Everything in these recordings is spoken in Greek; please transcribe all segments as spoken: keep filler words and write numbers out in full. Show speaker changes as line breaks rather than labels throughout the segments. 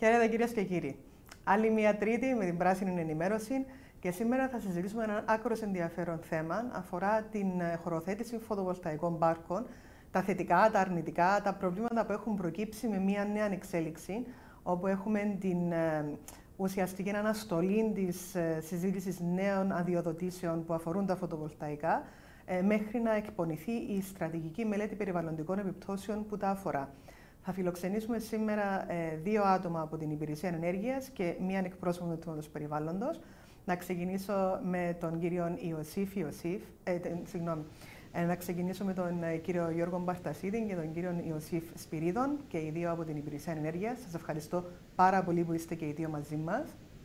Χαίρετε κυρίες και κύριοι. Άλλη μια Τρίτη με την πράσινη ενημέρωση και σήμερα θα συζητήσουμε ένα άκρως ενδιαφέρον θέμα. Αφορά την χωροθέτηση φωτοβολταϊκών πάρκων, τα θετικά, τα αρνητικά, τα προβλήματα που έχουν προκύψει με μια νέα εξέλιξη, όπου έχουμε την ουσιαστική αναστολή της συζήτησης νέων αδειοδοτήσεων που αφορούν τα φωτοβολταϊκά, μέχρι να εκπονηθεί η στρατηγική μελέτη περιβαλλοντικών επιπτώσεων που τα αφορά. Θα φιλοξενήσουμε σήμερα ε, δύο άτομα από την Υπηρεσία Ενέργειας και μία εκπρόσωπο του Τμήματος Περιβάλλοντος. Να ξεκινήσω με τον κύριο Ιωσήφ Ιωσήφ, ε, συγγνώμη, ε, να ξεκινήσω με τον ε, κύριο Γιώργο Μπαρτασίδη και τον κύριο Ιωσήφ Σπυρίδων, και οι δύο από την Υπηρεσία Ενέργειας. Σας ευχαριστώ πάρα πολύ που είστε και οι δύο μαζί μας.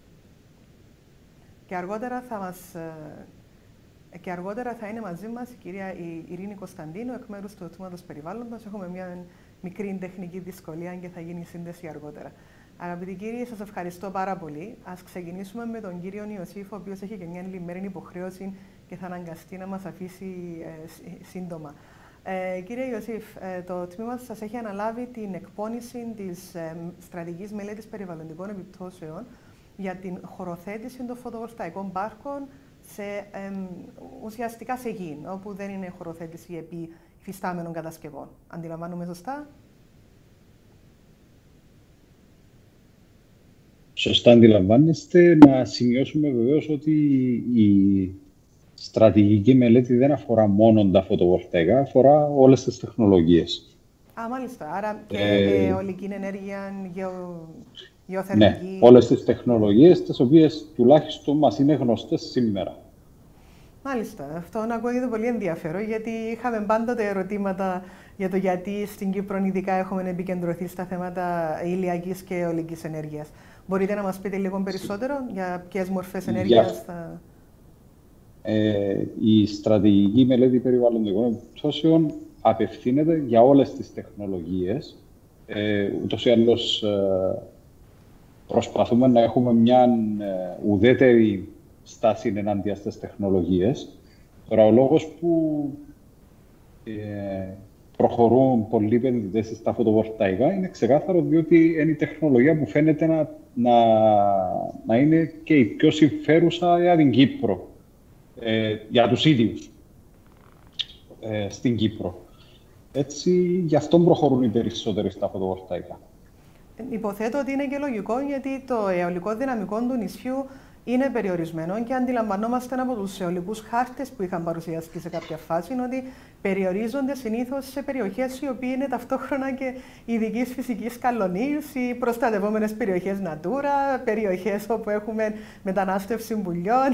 Και αργότερα θα μας... Ε, Και αργότερα θα είναι μαζί μας η κυρία Ειρήνη Κωνσταντίνου, εκ μέρους του Τμήματος Περιβάλλοντος. Έχουμε μια μικρή τεχνική δυσκολία και θα γίνει η σύνδεση αργότερα. Αγαπητοί κύριοι, σας ευχαριστώ πάρα πολύ. Ας ξεκινήσουμε με τον κύριο Ιωσήφ, ο οποίος έχει και μια λυμμένη υποχρέωση και θα αναγκαστεί να μας αφήσει ε, σύντομα. Ε, κύριε Ιωσήφ, ε, το τμήμα σας έχει αναλάβει την εκπόνηση της ε, στρατηγικής μελέτης περιβαλλοντικών επιπτώσεων για την χωροθέτηση των φωτοβολταϊκών πάρκων σε, ε, ουσιαστικά σε γη, όπου δεν είναι χωροθέτηση επί υφιστάμενων κατασκευών. Αντιλαμβάνομαι σωστά?
Σωστά αντιλαμβάνεστε. Να σημειώσουμε βεβαίως ότι η στρατηγική μελέτη δεν αφορά μόνο τα φωτοβολταϊκά, αφορά όλες τις τεχνολογίες.
Α, μάλιστα. Άρα και ε, αιωλική ενέργεια, γεω... γεωθερμική...
Ναι, όλες τις τεχνολογίες, τις οποίες τουλάχιστον μας είναι γνωστές σήμερα.
Μάλιστα. Αυτό ακούγεται πολύ ενδιαφέρον, γιατί είχαμε πάντοτε ερωτήματα για το γιατί στην Κύπρο ειδικά έχουμε επικεντρωθεί στα θέματα ηλιακής και αιωλικής ενέργειας. Μπορείτε να μας πείτε λίγο περισσότερο για ποιες μορφές ενέργειας
για...
θα...
Ε, η στρατηγική μελέτη περιβαλλοντικών επιπτώσεων απευθύνεται για όλες τις τεχνολογίες. Ε, ούτως ή άλλως ε, προσπαθούμε να έχουμε μια ε, ουδέτερη στάση ενάντια στις τεχνολογίες. Τώρα, ο λόγος που ε, προχωρούν πολλοί επενδυτές στα φωτοβολταϊκά είναι ξεκάθαρο, διότι είναι η τεχνολογία που φαίνεται να, να, να είναι και η πιο συμφέρουσα για την Κύπρο, ε, για τους ίδιους ε, στην Κύπρο. Έτσι, γι' αυτό προχωρούν οι περισσότεροι στα φωτοβολταϊκά.
Υποθέτω ότι είναι και λογικό, γιατί το αιωλικό δυναμικό του νησιού είναι περιορισμένο και αντιλαμβανόμαστε από τους αιωλικούς χάρτες που είχαν παρουσιαστεί σε κάποια φάση ότι περιορίζονται συνήθως σε περιοχές οι οποίες είναι ταυτόχρονα και ειδικής φυσικής καλονής ή προστατευόμενες περιοχές Natura, περιοχές όπου έχουμε μετανάστευση πουλιών.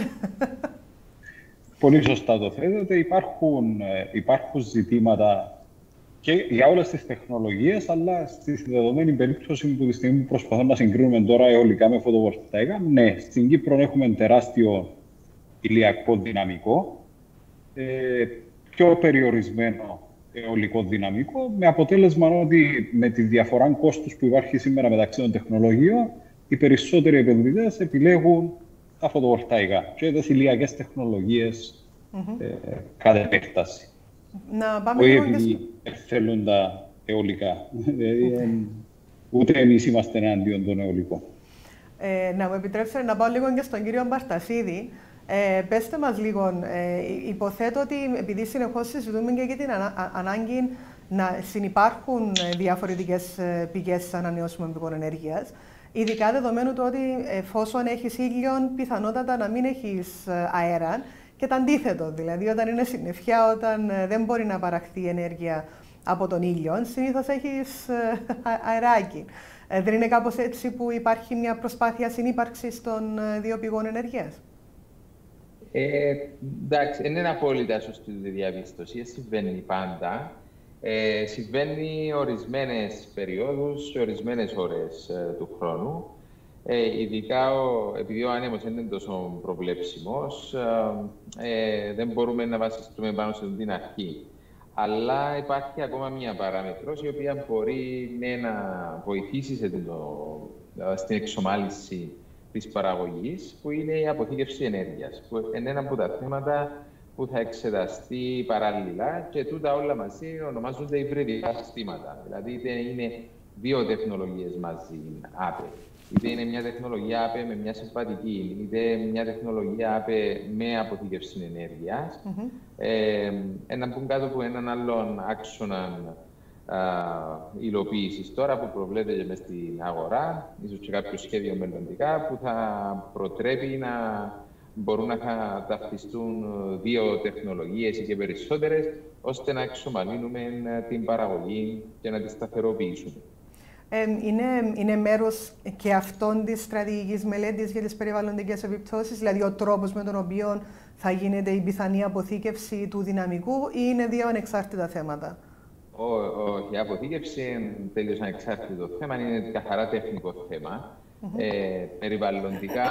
Πολύ σωστά το θέτετε. Υπάρχουν, υπάρχουν ζητήματα και για όλες τις τεχνολογίες, αλλά στη δεδομένη περίπτωση που τη στιγμή που προσπαθούμε να συγκρίνουμε τώρα αιωλικά με φωτοβολταϊκά, ναι, στην Κύπρο έχουμε τεράστιο ηλιακό δυναμικό, ε, πιο περιορισμένο αιωλικό δυναμικό, με αποτέλεσμα ότι με τη διαφορά κόστους που υπάρχει σήμερα μεταξύ των τεχνολογιών, οι περισσότεροι επενδυτές επιλέγουν τα φωτοβολταϊκά και τις ηλιακές τεχνολογίες mm-hmm. ε, κατά επέκταση.
Να πάμε
Όχι
λίγο
επειδή
και...
θέλουν τα αιωλικά. Δηλαδή, ούτε εμείς είμαστε εναντίον των αιωλικών.
Ε, να μου επιτρέψετε να πάω λίγο και στον κύριο Μπαρτασίδη. Ε, πέστε μας λίγο, ε, υποθέτω ότι επειδή συνεχώς συζητούμε και για την ανα, ανάγκη να συνυπάρχουν διαφορετικές πηγές ανανεώσιμων πηγών ενέργειας, ειδικά δεδομένου του ότι εφόσον έχεις ήλιον, πιθανότατα να μην έχεις αέρα, και το αντίθετο, δηλαδή όταν είναι συννεφιά, όταν δεν μπορεί να παραχθεί ενέργεια από τον ήλιο, συνήθως έχεις αεράκι. Δεν είναι κάπως έτσι που υπάρχει μια προσπάθεια συνύπαρξης των δύο πηγών ενέργειας?
Ε, εντάξει, δεν είναι απόλυτα σωστή τη διαπίστωση. Συμβαίνει πάντα. Ε, συμβαίνει ορισμένες περιόδους, σε ορισμένες ώρες ε, του χρόνου. Ε, ειδικά ο, επειδή ο άνεμος είναι τόσο προβλέψιμος, ε, ε, δεν μπορούμε να βασιστούμε πάνω σε την αρχή. Αλλά υπάρχει ακόμα μία παράμετρος η οποία μπορεί ναι, να βοηθήσει σε το, στην εξομάλυνση της παραγωγής, που είναι η αποθήκευση ενέργειας, που είναι ένα από τα θέματα που θα εξεταστεί παράλληλα, και τούτα όλα μαζί ονομάζονται υβριδικά συστήματα. Δηλαδή, είτε είναι δύο τεχνολογίες μαζί, άπε. Είτε είναι μια τεχνολογία ΑΠΕ με μια συμβατική, είτε μια τεχνολογία ΑΠΕ με αποθήκευση ενέργειας. Mm-hmm. ε, ένα μπουν κάτω από έναν άλλον άξονα υλοποίησης τώρα που προβλέπεται μες στην αγορά, ίσως και κάποιο σχέδιο μελλοντικά που θα προτρέπει να μπορούν να ταυτιστούν δύο τεχνολογίες ή και περισσότερες, ώστε να εξομαλύνουμε την παραγωγή και να τη σταθεροποιήσουμε.
Ε, είναι, είναι μέρος και αυτών της στρατηγικής μελέτης για τις περιβαλλοντικές επιπτώσεις, δηλαδή ο τρόπος με τον οποίο θα γίνεται η πιθανή αποθήκευση του δυναμικού, ή είναι δύο ανεξάρτητα θέματα?
Όχι, η αποθήκευση είναι τελείως ανεξάρτητο θέμα, είναι καθαρά τεχνικό θέμα. Mm-hmm. ε, περιβαλλοντικά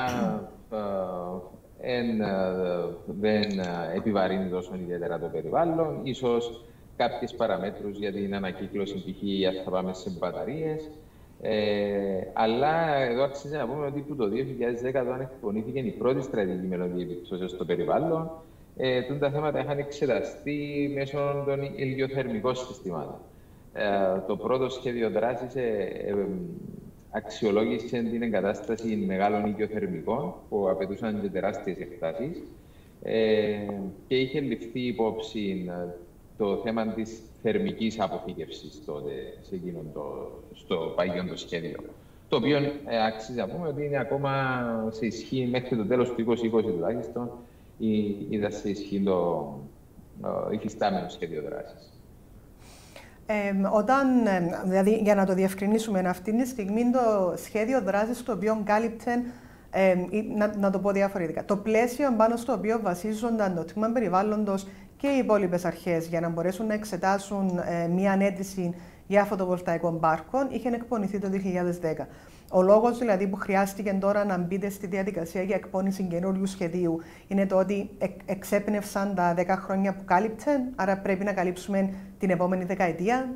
ε, εν, δεν επιβαρύνει τόσο ιδιαίτερα το περιβάλλον. Ίσως κάποιες παραμέτρους για την ανακύκλωση, π.χ. αν θα πάμε σε μπαταρίες. Ε, αλλά εδώ αξίζει να πούμε ότι που το δύο χιλιάδες δέκα όταν εκπονήθηκε η πρώτη στρατηγική μελλοντική επιπτώσεων στο περιβάλλον, ε, τα θέματα είχαν εξεταστεί μέσω των ηλιοθερμικών συστημάτων. Ε, το πρώτο σχέδιο δράσης ε, ε, αξιολόγησε την εγκατάσταση μεγάλων ηλιοθερμικών που απαιτούσαν και τεράστιες εκτάσεις ε, και είχε ληφθεί υπόψη το θέμα της θερμικής αποθήκευσης τότε, σε εκείνο το, στο παγιόν το σχέδιο. Το οποίο ε, αξίζει να πούμε ότι είναι ακόμα σε ισχύ μέχρι το τέλος του είκοσι είκοσι τουλάχιστον, είδα σε ισχύ το ε, υφιστάμενο σχέδιο δράσης.
Ε, όταν, δηλαδή, για να το διευκρινίσουμε, αυτή τη στιγμή το σχέδιο δράσης το οποίο κάλυπτε, ε, να, να το πω διαφορετικά, το πλαίσιο πάνω στο οποίο βασίζονταν το τμήμα περιβάλλοντος και οι υπόλοιπες αρχές για να μπορέσουν να εξετάσουν ε, μία αίτηση για φωτοβολταϊκών πάρκων είχε εκπονηθεί το δύο χιλιάδες δέκα. Ο λόγος δηλαδή που χρειάστηκε τώρα να μπείτε στη διαδικασία για εκπόνηση καινούριου σχεδίου είναι το ότι εκ, εξέπνευσαν τα δέκα χρόνια που κάλυπτε, άρα πρέπει να καλύψουμε την επόμενη δεκαετία.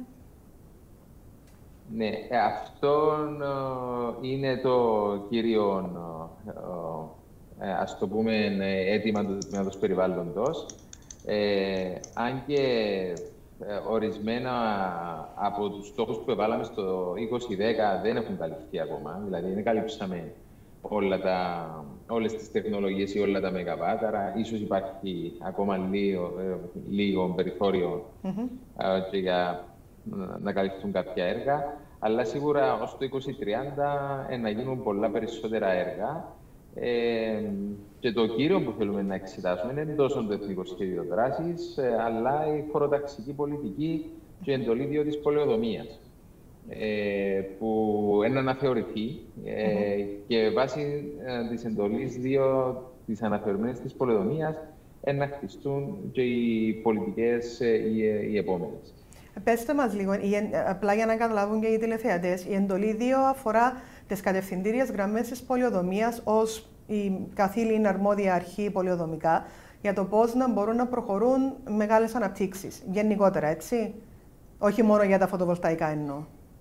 Ναι, αυτό ε, είναι το κύριο, ε, ας το πούμε, αίτημα του τμήματος περιβάλλοντος. Ε, αν και ε, ορισμένα από τους στόχους που εβάλαμε στο είκοσι δέκα δεν έχουν καλυφθεί ακόμα, δηλαδή δεν καλύψαμε όλα τα, όλες τις τεχνολογίες ή όλα τα μεγαβάτ, άρα ίσως υπάρχει ακόμα λίγο, ε, λίγο περιθώριο mm-hmm. ε, και για να, να καλυφθούν κάποια έργα, αλλά σίγουρα ως το είκοσι τριάντα ε, να γίνουν πολλά περισσότερα έργα. Ε, και το κύριο που θέλουμε να εξετάσουμε είναι τόσο το εθνικό σχέδιο δράσης, ε, αλλά η χωροταξική πολιτική και η εντολή δύο της πολεοδομίας, ε, που είναι αναθεωρηθεί ε, mm-hmm. και βάσει ε, της εντολής δύο της αναθεωρημένης της πολεοδομίας ε, να χτιστούν και οι πολιτικές ε, οι, οι επόμενες.
Πέστε μας λίγο, απλά για να καταλάβουν και οι τηλεθεατές, η εντολή δύο αφορά τις κατευθυντήριες γραμμές της πολεοδομίας ως η καθήλυνα αρμόδια αρχή πολεοδομικά για το πώς να μπορούν να προχωρούν μεγάλες αναπτύξεις. Γενικότερα, έτσι. Όχι μόνο για τα φωτοβολταϊκά εννοώ.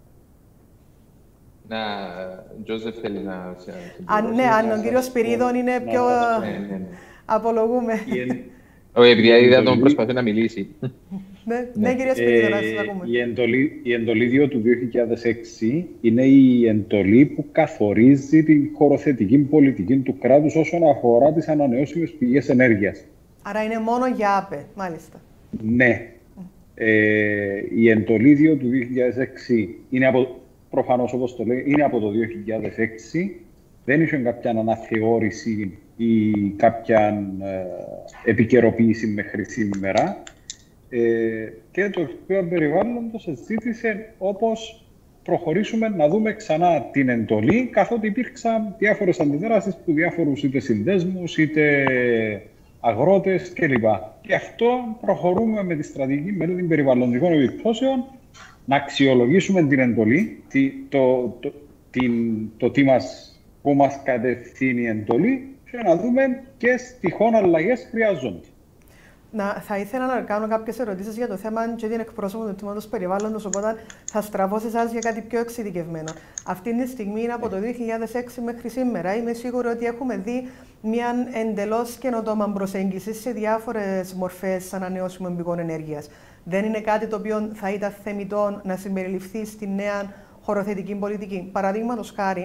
Να, Τζόζεφ θέλει να...
Αν, ναι, αν ο κύριος Σπυρίδων είναι πιο...
Ναι, ναι, ναι.
Απολογούμε.
Όχι, επειδή είδα τον προσπαθεί να μιλήσει.
Ναι, ναι, κύριε Σπυρίδων, να σας ακούμε.
Η εντολή, η εντολή δύο του δύο χιλιάδες έξι είναι η εντολή που καθορίζει την χωροθετική πολιτική του κράτους όσον αφορά τις ανανεώσιμες πηγές ενέργειας.
Άρα είναι μόνο για ΑΠΕ, μάλιστα.
Ναι. Mm. Ε, η εντολή δύο του δύο χιλιάδες έξι είναι από, προφανώς, όπως το λέει, είναι από το δύο χιλιάδες έξι. Δεν είχε κάποια αναθεώρηση ή κάποια ε, επικαιροποίηση μέχρι σήμερα. Ε, και το Υπουργείο Περιβάλλοντος ζήτησε όπως προχωρήσουμε να δούμε ξανά την εντολή, καθότι υπήρξαν διάφορες αντιδράσεις του διάφορους είτε συνδέσμους είτε αγρότες κλπ. Γι' αυτό προχωρούμε με τη στρατηγική μελέτη περιβαλλοντικών επιπτώσεων να αξιολογήσουμε την εντολή, το, το, την, το τι μας, που μας κατευθύνει η εντολή και να δούμε και τυχόν αλλαγές χρειάζονται.
Να, θα ήθελα να κάνω κάποιες ερωτήσεις για το θέμα και την εκπρόσωπο του τμήματος περιβάλλοντος, οπότε θα στραφώ σε εσάς για κάτι πιο εξειδικευμένο. Αυτή τη στιγμή είναι από το δύο χιλιάδες έξι μέχρι σήμερα. Είμαι σίγουρη ότι έχουμε δει μια εντελώς καινοτόμα προσέγγιση σε διάφορες μορφές ανανεώσιμων πηγών ενέργειας. Δεν είναι κάτι το οποίο θα ήταν θεμιτό να συμπεριληφθεί στη νέα χωροθετική πολιτική. Παραδείγματος χάρη,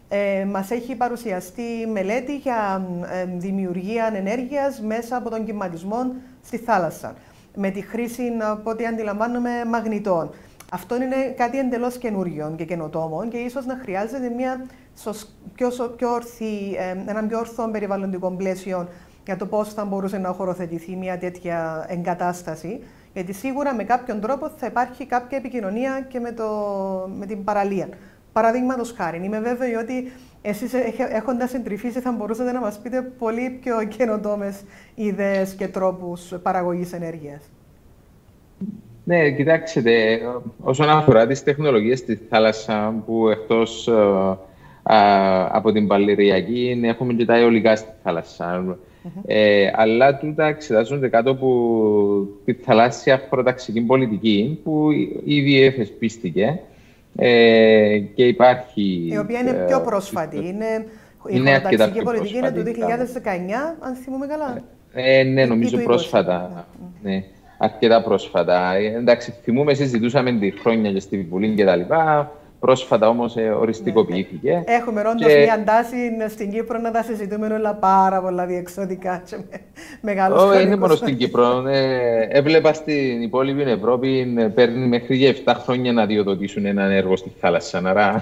Ε, μας έχει παρουσιαστεί μελέτη για ε, δημιουργία ενέργειας μέσα από τον κυματισμό στη θάλασσα, με τη χρήση, από ό,τι αντιλαμβάνομαι, μαγνητών. Αυτό είναι κάτι εντελώς καινούριο και καινοτόμο και ίσως να χρειάζεται μια πιο, πιο ορθή, ε, έναν πιο ορθό περιβαλλοντικό πλαίσιο για το πώς θα μπορούσε να χωροθετηθεί μια τέτοια εγκατάσταση, γιατί σίγουρα με κάποιον τρόπο θα υπάρχει κάποια επικοινωνία και με, το, με την παραλία. Παραδείγματος χάρη, είμαι βέβαιη ότι εσείς έχοντας εντρυφήσει θα μπορούσατε να μας πείτε πολύ πιο καινοτόμες ιδέες και τρόπους παραγωγής ενέργειας.
Ναι, κοιτάξτε, όσον αφορά τις τεχνολογίες στη θάλασσα, που εκτός α, από την παλαιριακή έχουμε και τα αιωλικά στη θάλασσα. Mm-hmm. ε, αλλά τούτα εξετάζονται κάτω από τη θαλάσσια χωροταξική πολιτική, που ήδη εφεσπίστηκε. Ε, και υπάρχει...
Η οποία είναι πιο πρόσφατη. Ε, είναι, η χωροταξική πολιτική είναι του δύο χιλιάδες δεκαεννιά, αν θυμούμε καλά.
Ε, ναι, νομίζω πρόσφατα. Ναι. Ναι, αρκετά πρόσφατα. Ε, εντάξει, θυμούμε, συζητούσαμε τη χρόνια και στη Βουλή και τα λοιπά. Πρόσφατα όμως ε, οριστικοποιήθηκε.
Ναι. Έχουμε όντως και... μια τάση στην Κύπρο να τα συζητούμε όλα πάρα πολλά διεξοδικά και με μεγάλους
χρονικούς. Όχι, είναι μόνο στην Κύπρο. Ε, έβλεπα στην υπόλοιπη Ευρώπη παίρνει μέχρι και επτά χρόνια να διοδοτήσουν έναν έργο στη θάλασσα. Άρα,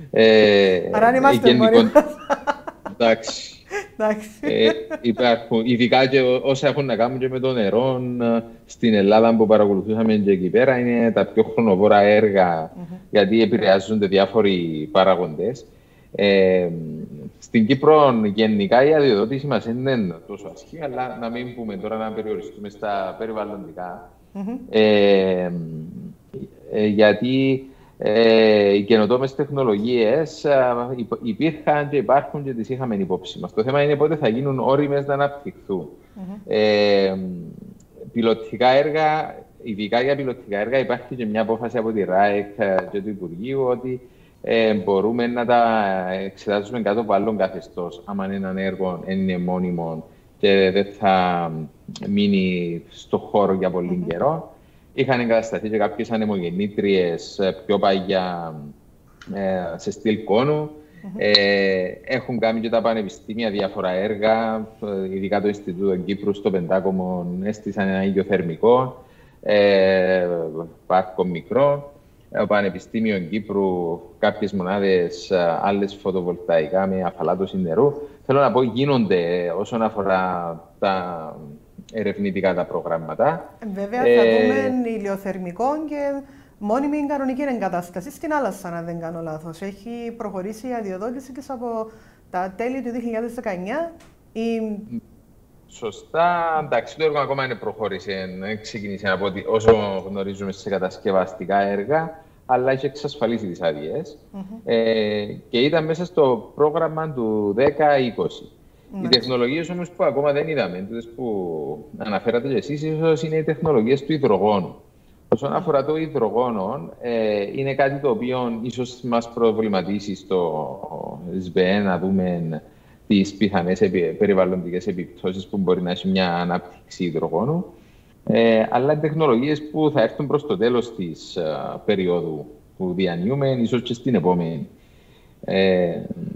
ε, Άρα είμαστε γενικό... μόνοι.
Εντάξει. ε, υπάρχουν, ειδικά και όσα έχουν να κάνουν και με το νερό στην Ελλάδα που παρακολουθούσαμε και εκεί πέρα, είναι τα πιο χρονοβόρα έργα, mm-hmm. γιατί επηρεάζονται διάφοροι παράγοντες. Ε, στην Κύπρο γενικά η αδειοδότηση μας είναι τόσο ασχή, αλλά να μην πούμε τώρα να περιοριστούμε στα περιβαλλοντικά. Mm-hmm. ε, ε, γιατί Ε, οι καινοτόμες τεχνολογίες ε, υπήρχαν και υπάρχουν και τις είχαμε υπόψη μας. Το θέμα είναι πότε θα γίνουν όριμες να αναπτυχθούν. Mm-hmm. ε, πιλωτικά έργα, ειδικά για πιλωτικά έργα, υπάρχει και μια απόφαση από τη ΡΑΕΚ και του Υπουργείου ότι ε, μπορούμε να τα εξετάσουμε κάτω από άλλον καθεστώς. Αν έναν έργο είναι μόνιμο και δεν θα μείνει στο χώρο για πολύ mm-hmm. καιρό. Είχαν εγκατασταθεί και κάποιες ανεμογεννήτριες πιο παγιά ε, σε στυλ κόνου. Mm-hmm. Ε, έχουν κάνει και τα πανεπιστήμια διάφορα έργα, ειδικά το Ινστιτούτο Κύπρου στο Πεντάκομο έστησαν ένα ηλιοθερμικό, ε, πάρκο μικρό. Το Πανεπιστήμιο Κύπρου κάποιες μονάδες άλλες φωτοβολταϊκά με αφαλάτωση νερού. Θέλω να πω, γίνονται όσον αφορά τα ερευνητικά τα προγράμματα.
Βέβαια, ε, θα δούμε ηλιοθερμικό και μόνιμη κανονική εγκατάσταση στην θάλασσα, αν δεν κάνω λάθος. Έχει προχωρήσει η αδειοδότηση και από τα τέλη του δύο χιλιάδες δεκαεννιά. Η...
Σωστά. Εντάξει, το έργο ακόμα δεν προχώρησε. Ξεκίνησε από ότι όσο γνωρίζουμε σε κατασκευαστικά έργα, αλλά έχει εξασφαλίσει τις άδειες. Mm-hmm. Ε, και ήταν μέσα στο πρόγραμμα του δέκα είκοσι. Mm-hmm. Οι τεχνολογίες όμως που ακόμα δεν είδαμε, τις που αναφέρατε και εσείς, ίσως είναι οι τεχνολογίες του υδρογόνου. Όσον αφορά το υδρογόνο, ε, είναι κάτι το οποίο ίσως μας προβληματίσει στο ΕΣΒΕ, να δούμε τις πιθανές επι, περιβαλλοντικές επιπτώσεις που μπορεί να έχει μια ανάπτυξη υδρογόνου. Ε, αλλά τεχνολογίες που θα έρθουν προς το τέλος της uh, περίοδου που διανύουμε, ίσως και στην επόμενη. Ε,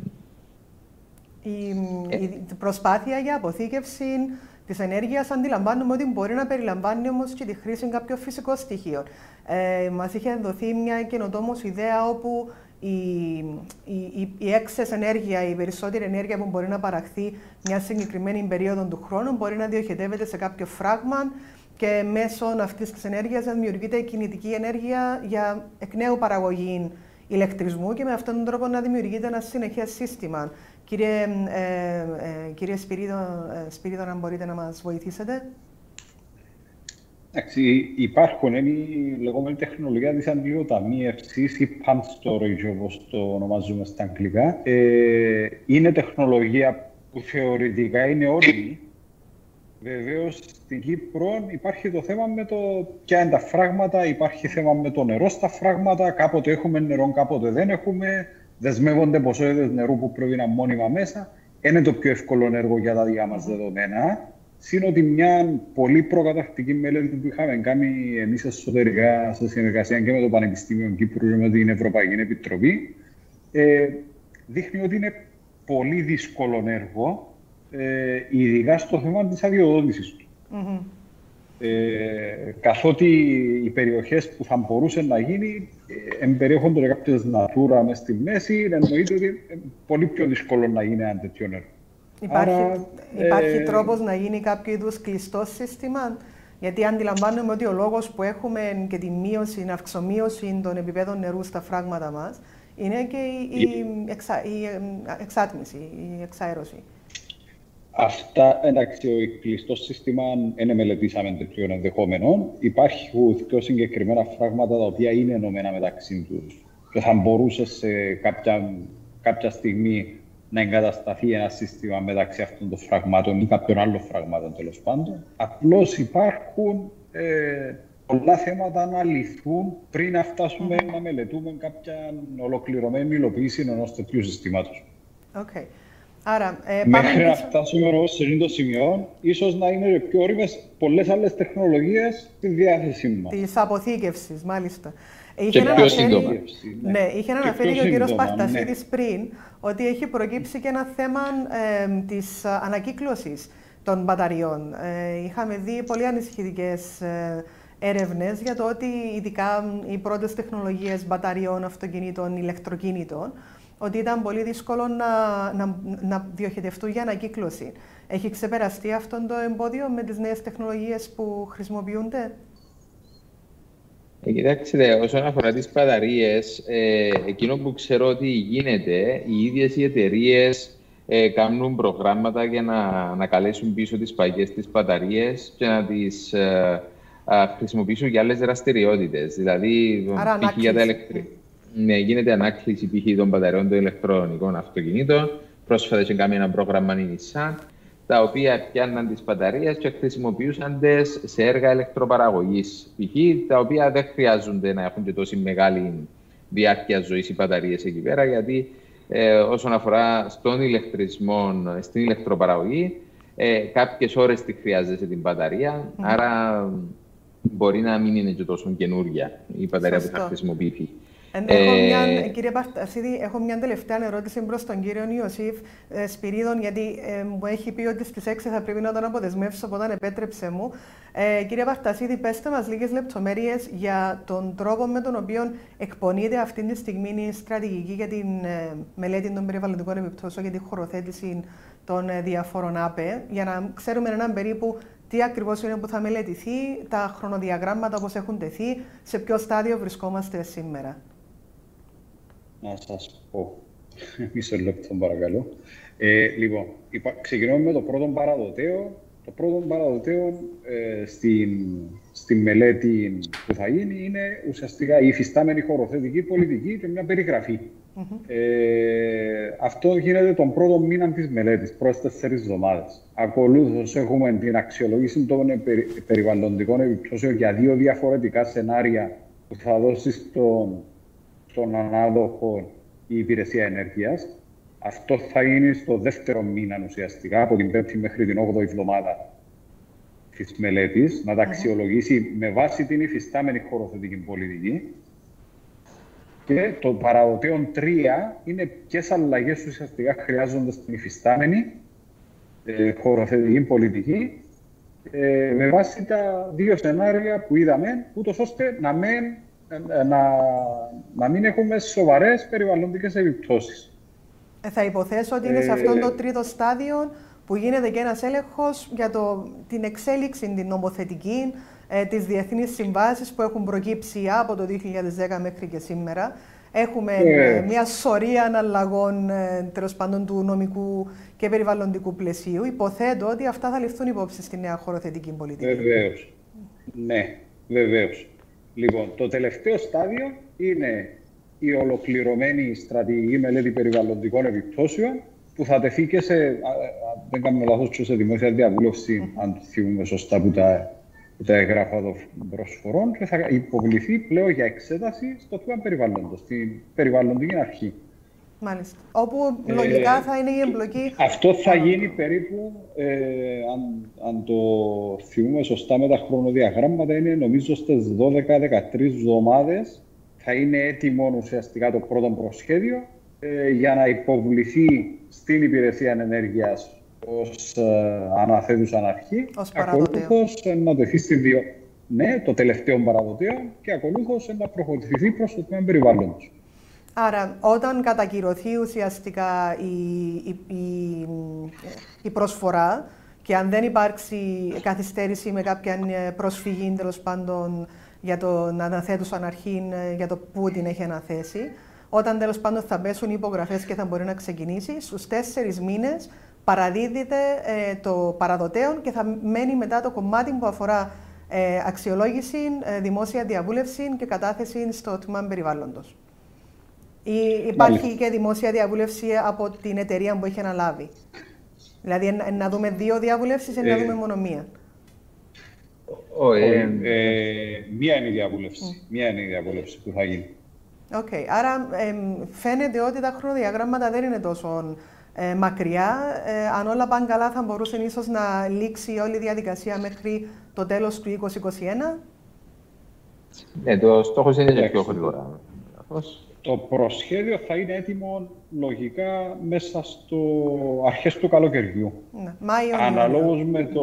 η, ε, η προσπάθεια για αποθήκευση της ενέργειας αντιλαμβάνουμε ότι μπορεί να περιλαμβάνει όμως και τη χρήση κάποιων φυσικών στοιχείων. Ε, μας είχε δοθεί μια καινοτόμως ιδέα όπου η, η, η excess ενέργεια, η περισσότερη ενέργεια που μπορεί να παραχθεί μια συγκεκριμένη περίοδο του χρόνου μπορεί να διοχετεύεται σε κάποιο φράγμα και μέσω αυτής της ενέργειας να δημιουργείται κινητική ενέργεια για εκ νέου παραγωγή ηλεκτρισμού και με αυτόν τον τρόπο να δημιουργείται ένα συνεχές σύστημα. Κύριε, ε, ε, κύριε Σπυρίδο, ε, Σπυρίδο, αν μπορείτε να μας βοηθήσετε.
Εντάξει, υπάρχουν η λεγόμενη τεχνολογία της αντιλιοταμίευσης ή pump storage, όπως το ονομάζουμε στα αγγλικά. Ε, είναι τεχνολογία που θεωρητικά είναι όριμη. Βεβαίως, στην Κύπρο υπάρχει το θέμα με το ποια είναι τα φράγματα, υπάρχει θέμα με το νερό στα φράγματα. Κάποτε έχουμε νερό, κάποτε δεν έχουμε. Δεσμεύονται ποσότητες νερού που πρέπει να είναι μόνιμα μέσα. Είναι το πιο εύκολο έργο για τα δικά μας δεδομένα. Συν ότι μια πολύ προκαταρκτική μελέτη που είχαμε κάνει εμείς εσωτερικά σε συνεργασία και με το Πανεπιστήμιο Κύπρου και με την Ευρωπαϊκή Επιτροπή, ε, δείχνει ότι είναι πολύ δύσκολο έργο, ε, ειδικά στο θέμα της αδειοδότησης του. Mm-hmm. Ε, καθότι οι περιοχές που θα μπορούσε να γίνει ε, εμπεριέχονται κάποιες natura μες στη μέση, εννοείται ότι είναι πολύ πιο δύσκολο να γίνει ένα τέτοιο έργο.
Υπάρχει,
Άρα,
υπάρχει
ε,
τρόπος να γίνει κάποιο είδους κλειστό σύστημα, γιατί αντιλαμβάνομαι ότι ο λόγος που έχουμε και τη μείωση, αυξομείωση των επιπέδων νερού στα φράγματα μας είναι και η, η, εξα, η εξάτμιση, η εξαέρωση.
Αυτά, εντάξει, το κλειστό σύστημα δεν μελετήσαμε τέτοιων ενδεχόμενων. Υπάρχουν πιο συγκεκριμένα φράγματα τα οποία είναι ενωμένα μεταξύ τους και θα μπορούσε σε κάποια, κάποια στιγμή να εγκατασταθεί ένα σύστημα μεταξύ αυτών των φραγμάτων ή κάποιων άλλων φραγμάτων, τέλος πάντων. Απλώς υπάρχουν ε, πολλά θέματα να λυθούν πριν να φτάσουμε mm-hmm. να μελετούμε κάποια ολοκληρωμένη υλοποίηση ενός τέτοιου συστήματος.
Okay. Άρα, ε,
μέχρι να
πίσω...
φτάσουμε όμως σε αυτό το σημείο, ίσως να είναι πιο όριμες πολλές άλλες τεχνολογίες στη διάθεσή μας.
Της αποθήκευσης, μάλιστα.
Είχε και πιο σύντομα.
Ναι, ναι, είχε αναφέρει και, και ο κύριος Παρτασίδης ναι. πριν ότι έχει προκύψει και ένα θέμα ε, της ανακύκλωσης των μπαταριών. Ε, είχαμε δει πολύ ανησυχητικές ε, έρευνες για το ότι ειδικά οι πρώτες τεχνολογίες μπαταριών, αυτοκινήτων, ηλεκτροκίνητων, ότι ήταν πολύ δύσκολο να, να, να διοχετευτούν για ανακύκλωση. Έχει ξεπεραστεί αυτό το εμπόδιο με τις νέες τεχνολογίες που χρησιμοποιούνται?
Ε, κοιτάξτε, όσον αφορά τις μπαταρίες, ε, εκείνο που ξέρω ότι γίνεται, οι ίδιες οι εταιρείες ε, κάνουν προγράμματα για να, να καλέσουν πίσω τις παλιές τις μπαταρίες και να τις ε, ε, χρησιμοποιήσουν για άλλες δραστηριότητες. Δηλαδή, π.χ. για τα ηλεκτρικά. Ναι, γίνεται ανάκληση π.χ. των μπαταριών των ηλεκτρονικών αυτοκινήτων. Πρόσφατα είχε κάνει ένα πρόγραμμα η Nissan, τα οποία πιάνναν τις μπαταρίες και χρησιμοποιούσαν τις σε έργα ηλεκτροπαραγωγής. Π.χ. τα οποία δεν χρειάζονται να έχουν και τόση μεγάλη διάρκεια ζωής οι μπαταρίες εκεί πέρα, γιατί ε, όσον αφορά στον ηλεκτρισμό, στην ηλεκτροπαραγωγή, ε, κάποιες ώρες τη χρειάζεσαι την μπαταρία, mm. άρα μπορεί να μην είναι και τόσο καινούργια η μπαταρία Σωστό. που θα χρησιμοποιηθεί.
Έχω μια, κύριε Παρτασίδη, έχω μια τελευταία ερώτηση προς τον κύριο Ιωσήφ ε, Σπυρίδων, γιατί ε, μου έχει πει ότι στις έξι θα πρέπει να τον αποδεσμεύσω, οπότε επέτρεψε μου. Ε, κύριε Παρτασίδη, πέστε μας λίγες λεπτομέρειες για τον τρόπο με τον οποίο εκπονείται αυτή τη στιγμή η στρατηγική για την ε, μελέτη των περιβαλλοντικών επιπτώσεων για τη χωροθέτηση των ε, διαφόρων ΑΠΕ, για να ξέρουμε έναν περίπου τι ακριβώς είναι που θα μελετηθεί, τα χρονοδιαγράμματα όπως έχουν τεθεί, σε ποιο στάδιο βρισκόμαστε σήμερα.
Να σας πω. Μισό λεπτό, παρακαλώ. Ε, λοιπόν, ξεκινούμε με το πρώτο παραδοτέο. Το πρώτο παραδοτέο ε, στην, στη μελέτη που θα γίνει είναι ουσιαστικά η υφιστάμενη χωροθετική πολιτική και μια περιγραφή. Mm-hmm. Ε, αυτό γίνεται τον πρώτο μήνα της μελέτης, προς τέσσερις εβδομάδες. Ακολούθως έχουμε την αξιολόγηση των περι, περιβαλλοντικών επιπτώσεων για δύο διαφορετικά σενάρια που θα δώσει στον, στον ανάδοχο η υπηρεσία ενέργειας. Αυτό θα γίνει στο δεύτερο μήνα ουσιαστικά, από την πέμπτη μέχρι την όγδοη εβδομάδα της μελέτης, να τα αξιολογήσει με βάση την υφιστάμενη χωροθετική πολιτική. Και το παραδοτέον τρία είναι ποιες αλλαγές ουσιαστικά χρειάζονται στην υφιστάμενη ε, χωροθετική πολιτική ε, με βάση τα δύο σενάρια που είδαμε, ούτως ώστε να μην, να, να μην έχουμε σοβαρές περιβαλλοντικές επιπτώσεις.
Ε, θα υποθέσω ότι είναι σε αυτό το τρίτο στάδιο που γίνεται και ένας έλεγχος για το, την εξέλιξη, την νομοθετική, ε, τις διεθνείς συμβάσεις που έχουν προκύψει από το δύο χιλιάδες δέκα μέχρι και σήμερα. Έχουμε ε, μια σωρία αναλλαγών ε, τέλος πάντων του νομικού και περιβαλλοντικού πλαισίου. Υποθέτω ότι αυτά θα ληφθούν υπόψη στη νέα χωροθετική πολιτική.
Βεβαίως. Ναι, βεβαίως. Λοιπόν, το τελευταίο στάδιο είναι η ολοκληρωμένη στρατηγική μελέτη περιβαλλοντικών επιπτώσεων που θα τεθεί και σε, αν δεν κάνουμε λάθος, και σε δημόσια διαβούλευση, mm. αν θυμούμε σωστά που τα, που τα έγραφα των προσφορών, και θα υποβληθεί πλέον για εξέταση στο τμήμα περιβάλλοντος, στην περιβαλλοντική αρχή.
Μάλιστα. Όπου λογικά ε, θα είναι η εμπλοκή.
Αυτό θα γίνει περίπου, ε, αν, αν το θυμούμε σωστά με τα χρονοδιαγράμματα, είναι νομίζω στις δώδεκα με δεκατρείς εβδομάδες θα είναι έτοιμο ουσιαστικά το πρώτο προσχέδιο ε, για να υποβληθεί στην υπηρεσία ενέργειας ως ε, αναθέτουσαν αρχή, ακολούθως να τεθεί στη διο... ναι, το τελευταίο παραδοτέο και ακολούθως να προχωρηθεί προς το τμήμα περιβάλλοντος.
Άρα, όταν κατακυρωθεί ουσιαστικά η, η, η, η προσφορά και αν δεν υπάρξει καθυστέρηση με κάποια προσφυγή, τέλος πάντων, για τον αναθέτουσαν αρχή, για το πού την έχει αναθέσει, όταν τέλος πάντων θα πέσουν οι υπογραφές και θα μπορεί να ξεκινήσει, στους τέσσερις μήνες παραδίδεται ε, το παραδοτέο και θα μένει μετά το κομμάτι που αφορά ε, αξιολόγηση, ε, δημόσια διαβούλευση και κατάθεση στο τμήμα περιβάλλοντος. Ή υπάρχει Μάλιστα. και δημόσια διαβούλευση από την εταιρεία που έχει αναλάβει. Δηλαδή, ε, να δούμε δύο διαβουλεύσεις ή ε, να δούμε μόνο μία.
Όχι, ε, ε, μία είναι η διαβούλευση. Mm. Μία είναι η διαβούλευση που θα γίνει.
Οκ. Okay. Άρα, ε, φαίνεται ότι τα χρονοδιαγράμματα δεν είναι τόσο ε, μακριά. Ε, αν όλα πάνε καλά, θα μπορούσε ίσως να λήξει όλη η διαδικασία μέχρι το τέλος του είκοσι είκοσι ένα.
Ναι, το στόχος είναι και πιο γρήγορα.
Το προσχέδιο θα είναι έτοιμο λογικά μέσα στο αρχές του καλοκαιριού.
Ναι, Μάιο,
αναλόγως με το...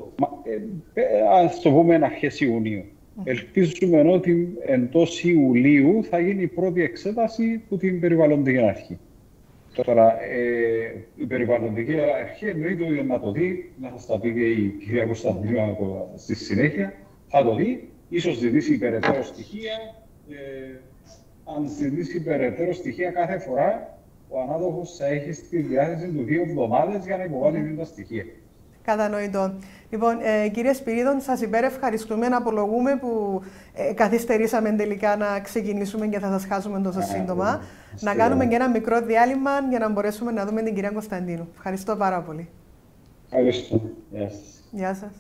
Ε, ε, ας το πούμε αρχές Ιουνίου. Mm. Ελπίζουμε ότι εντός Ιουλίου θα γίνει η πρώτη εξέταση που την περιβαλλοντική αρχή. Τώρα, ε, η περιβαλλοντική αρχή εννοείται να το δει, να σας τα πει και η κυρία Κωνσταντίνου στη συνέχεια, θα το δει, ίσως ζητήσει περαιτέρω στοιχεία. Ε, αν ζητήσει περαιτέρω στοιχεία κάθε φορά, ο ανάδοχος θα έχει στη διάθεση του δύο εβδομάδες για να υποβάλει mm. τα στοιχεία.
Κατανοητό. Λοιπόν, ε, κύριε Σπυρίδων, σας υπερευχαριστούμε, να απολογούμε που ε, καθυστερήσαμε τελικά να ξεκινήσουμε και θα σας χάσουμε τόσο σύντομα. Να κάνουμε και ένα μικρό διάλειμμα για να μπορέσουμε να δούμε την κυρία Κωνσταντίνου. Ευχαριστώ πάρα πολύ.
Ευχαριστώ. Γεια σας.
Γεια σας.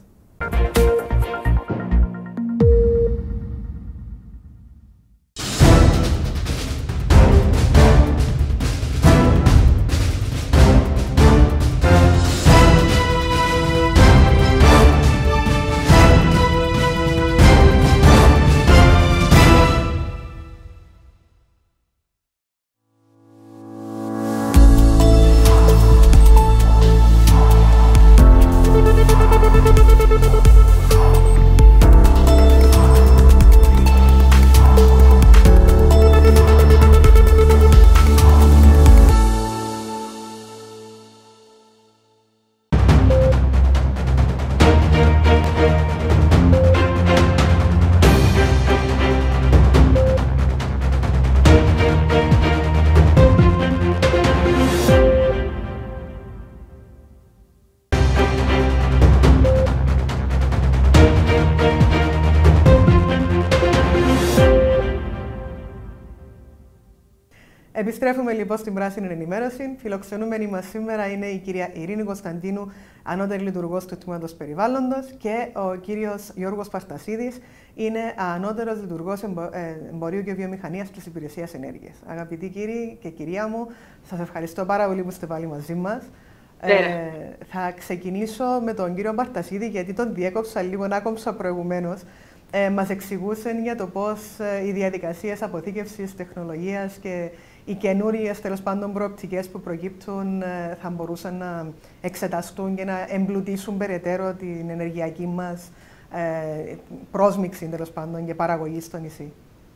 Επιστρέφουμε λοιπόν στην Πράσινη Ενημέρωση. Φιλοξενούμενη μας σήμερα είναι η κυρία Ειρήνη Κωνσταντίνου, ανώτερη λειτουργός του Τμήματος Περιβάλλοντος, και ο κύριος Γιώργος Παρτασίδης, είναι ανώτερος λειτουργός Εμπορίου και Βιομηχανίας της Υπηρεσίας Ενέργειας. Αγαπητοί κύριοι και κυρία μου, σας ευχαριστώ πάρα πολύ που είστε πάλι μαζί μας.
Ναι.
Ε, θα ξεκινήσω με τον κύριο Παρτασίδη, γιατί τον διέκοψα λίγο, άκομψα προηγουμένως. Ε, μας εξηγούσε για το πώς ε, οι διαδικασίες αποθήκευσης τεχνολογίας και οι καινούριες, τέλος πάντων, προοπτικές που προκύπτουν ε, θα μπορούσαν να εξεταστούν και να εμπλουτίσουν περαιτέρω την ενεργειακή μας ε, πρόσμιξη, τέλος πάντων, και παραγωγή στο νησί.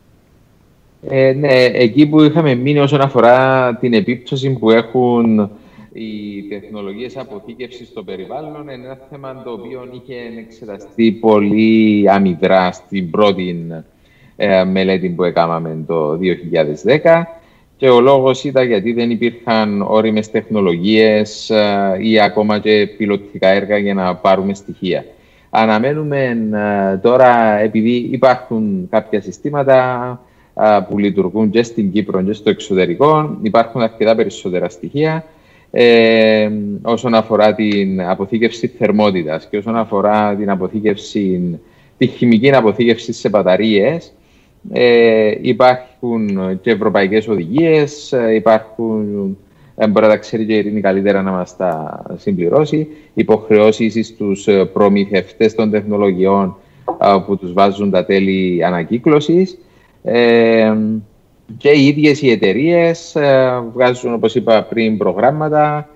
Ε, ναι, εκεί που είχαμε μείνει όσον αφορά την επίπτωση που έχουν οι τεχνολογίες αποθήκευσης στο περιβάλλον, είναι ένα θέμα το οποίο είχε εξεταστεί πολύ αμυδρά στην πρώτη ε, μελέτη που έκαναμε το δύο χιλιάδες δέκα, και ο λόγος ήταν γιατί δεν υπήρχαν όριμες τεχνολογίες ε, ή ακόμα και πιλωτικά έργα για να πάρουμε στοιχεία. Αναμένουμε ε, τώρα, επειδή υπάρχουν κάποια συστήματα ε, που λειτουργούν και στην Κύπρο και στο εξωτερικό, υπάρχουν αρκετά περισσότερα στοιχεία Ε, όσον αφορά την αποθήκευση θερμότητας και όσον αφορά την αποθήκευση, τη χημική αποθήκευση σε μπαταρίες. Ε, υπάρχουν και ευρωπαϊκές οδηγίες, υπάρχουν, ε, μπορεί να τα ξέρει και η Ειρήνη καλύτερα να μας τα συμπληρώσει, υποχρεώσεις στους προμηθευτές των τεχνολογιών ε, που τους βάζουν τα τέλη ανακύκλωσης. Ε, Και οι ίδιες οι εταιρείες βγάζουν, όπως είπα πριν, προγράμματα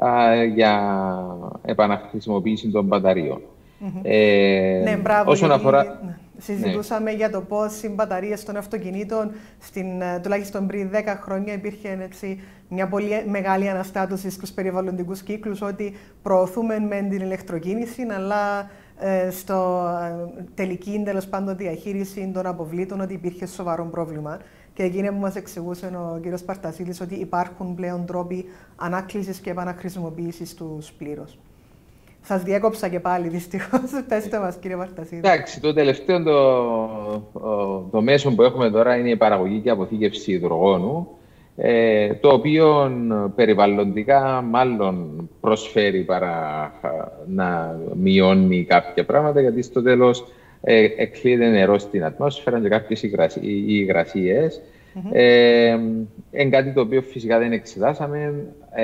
για επαναχρησιμοποίηση των μπαταρίων.
Mm-hmm.
Ε,
ναι, μπράβο,
όσον
γιατί
αφορά...
συζητούσαμε ναι. για το πώς οι μπαταρίες των αυτοκινήτων, στην, τουλάχιστον πριν δέκα χρόνια, υπήρχε έτσι, μια πολύ μεγάλη αναστάτωση στους περιβαλλοντικούς κύκλους, ότι προωθούμε με την ηλεκτροκίνηση, αλλά ε, στο ε, τελική τέλος πάντων διαχείριση των αποβλήτων, ότι υπήρχε σοβαρό πρόβλημα. Και εκείνη που μας εξηγούσε ο κ. Παρτασίδης ότι υπάρχουν πλέον τρόποι ανάκλησης και επαναχρησιμοποίησης του πλήρως. Σας διέκοψα και πάλι, δυστυχώς. Πέστε μας, κύριε Παρτασίδη.
Εντάξει, το τελευταίο το, το, το μέσο που έχουμε τώρα είναι η παραγωγή και αποθήκευση υδρογόνου, ε, το οποίο περιβαλλοντικά μάλλον προσφέρει παρά να μειώνει κάποια πράγματα, γιατί στο τέλος ε, εκκλείεται νερό στην ατμόσφαιρα και κάποιες υγρασίες. Mm-hmm. ε, είναι κάτι το οποίο φυσικά δεν εξετάσαμε.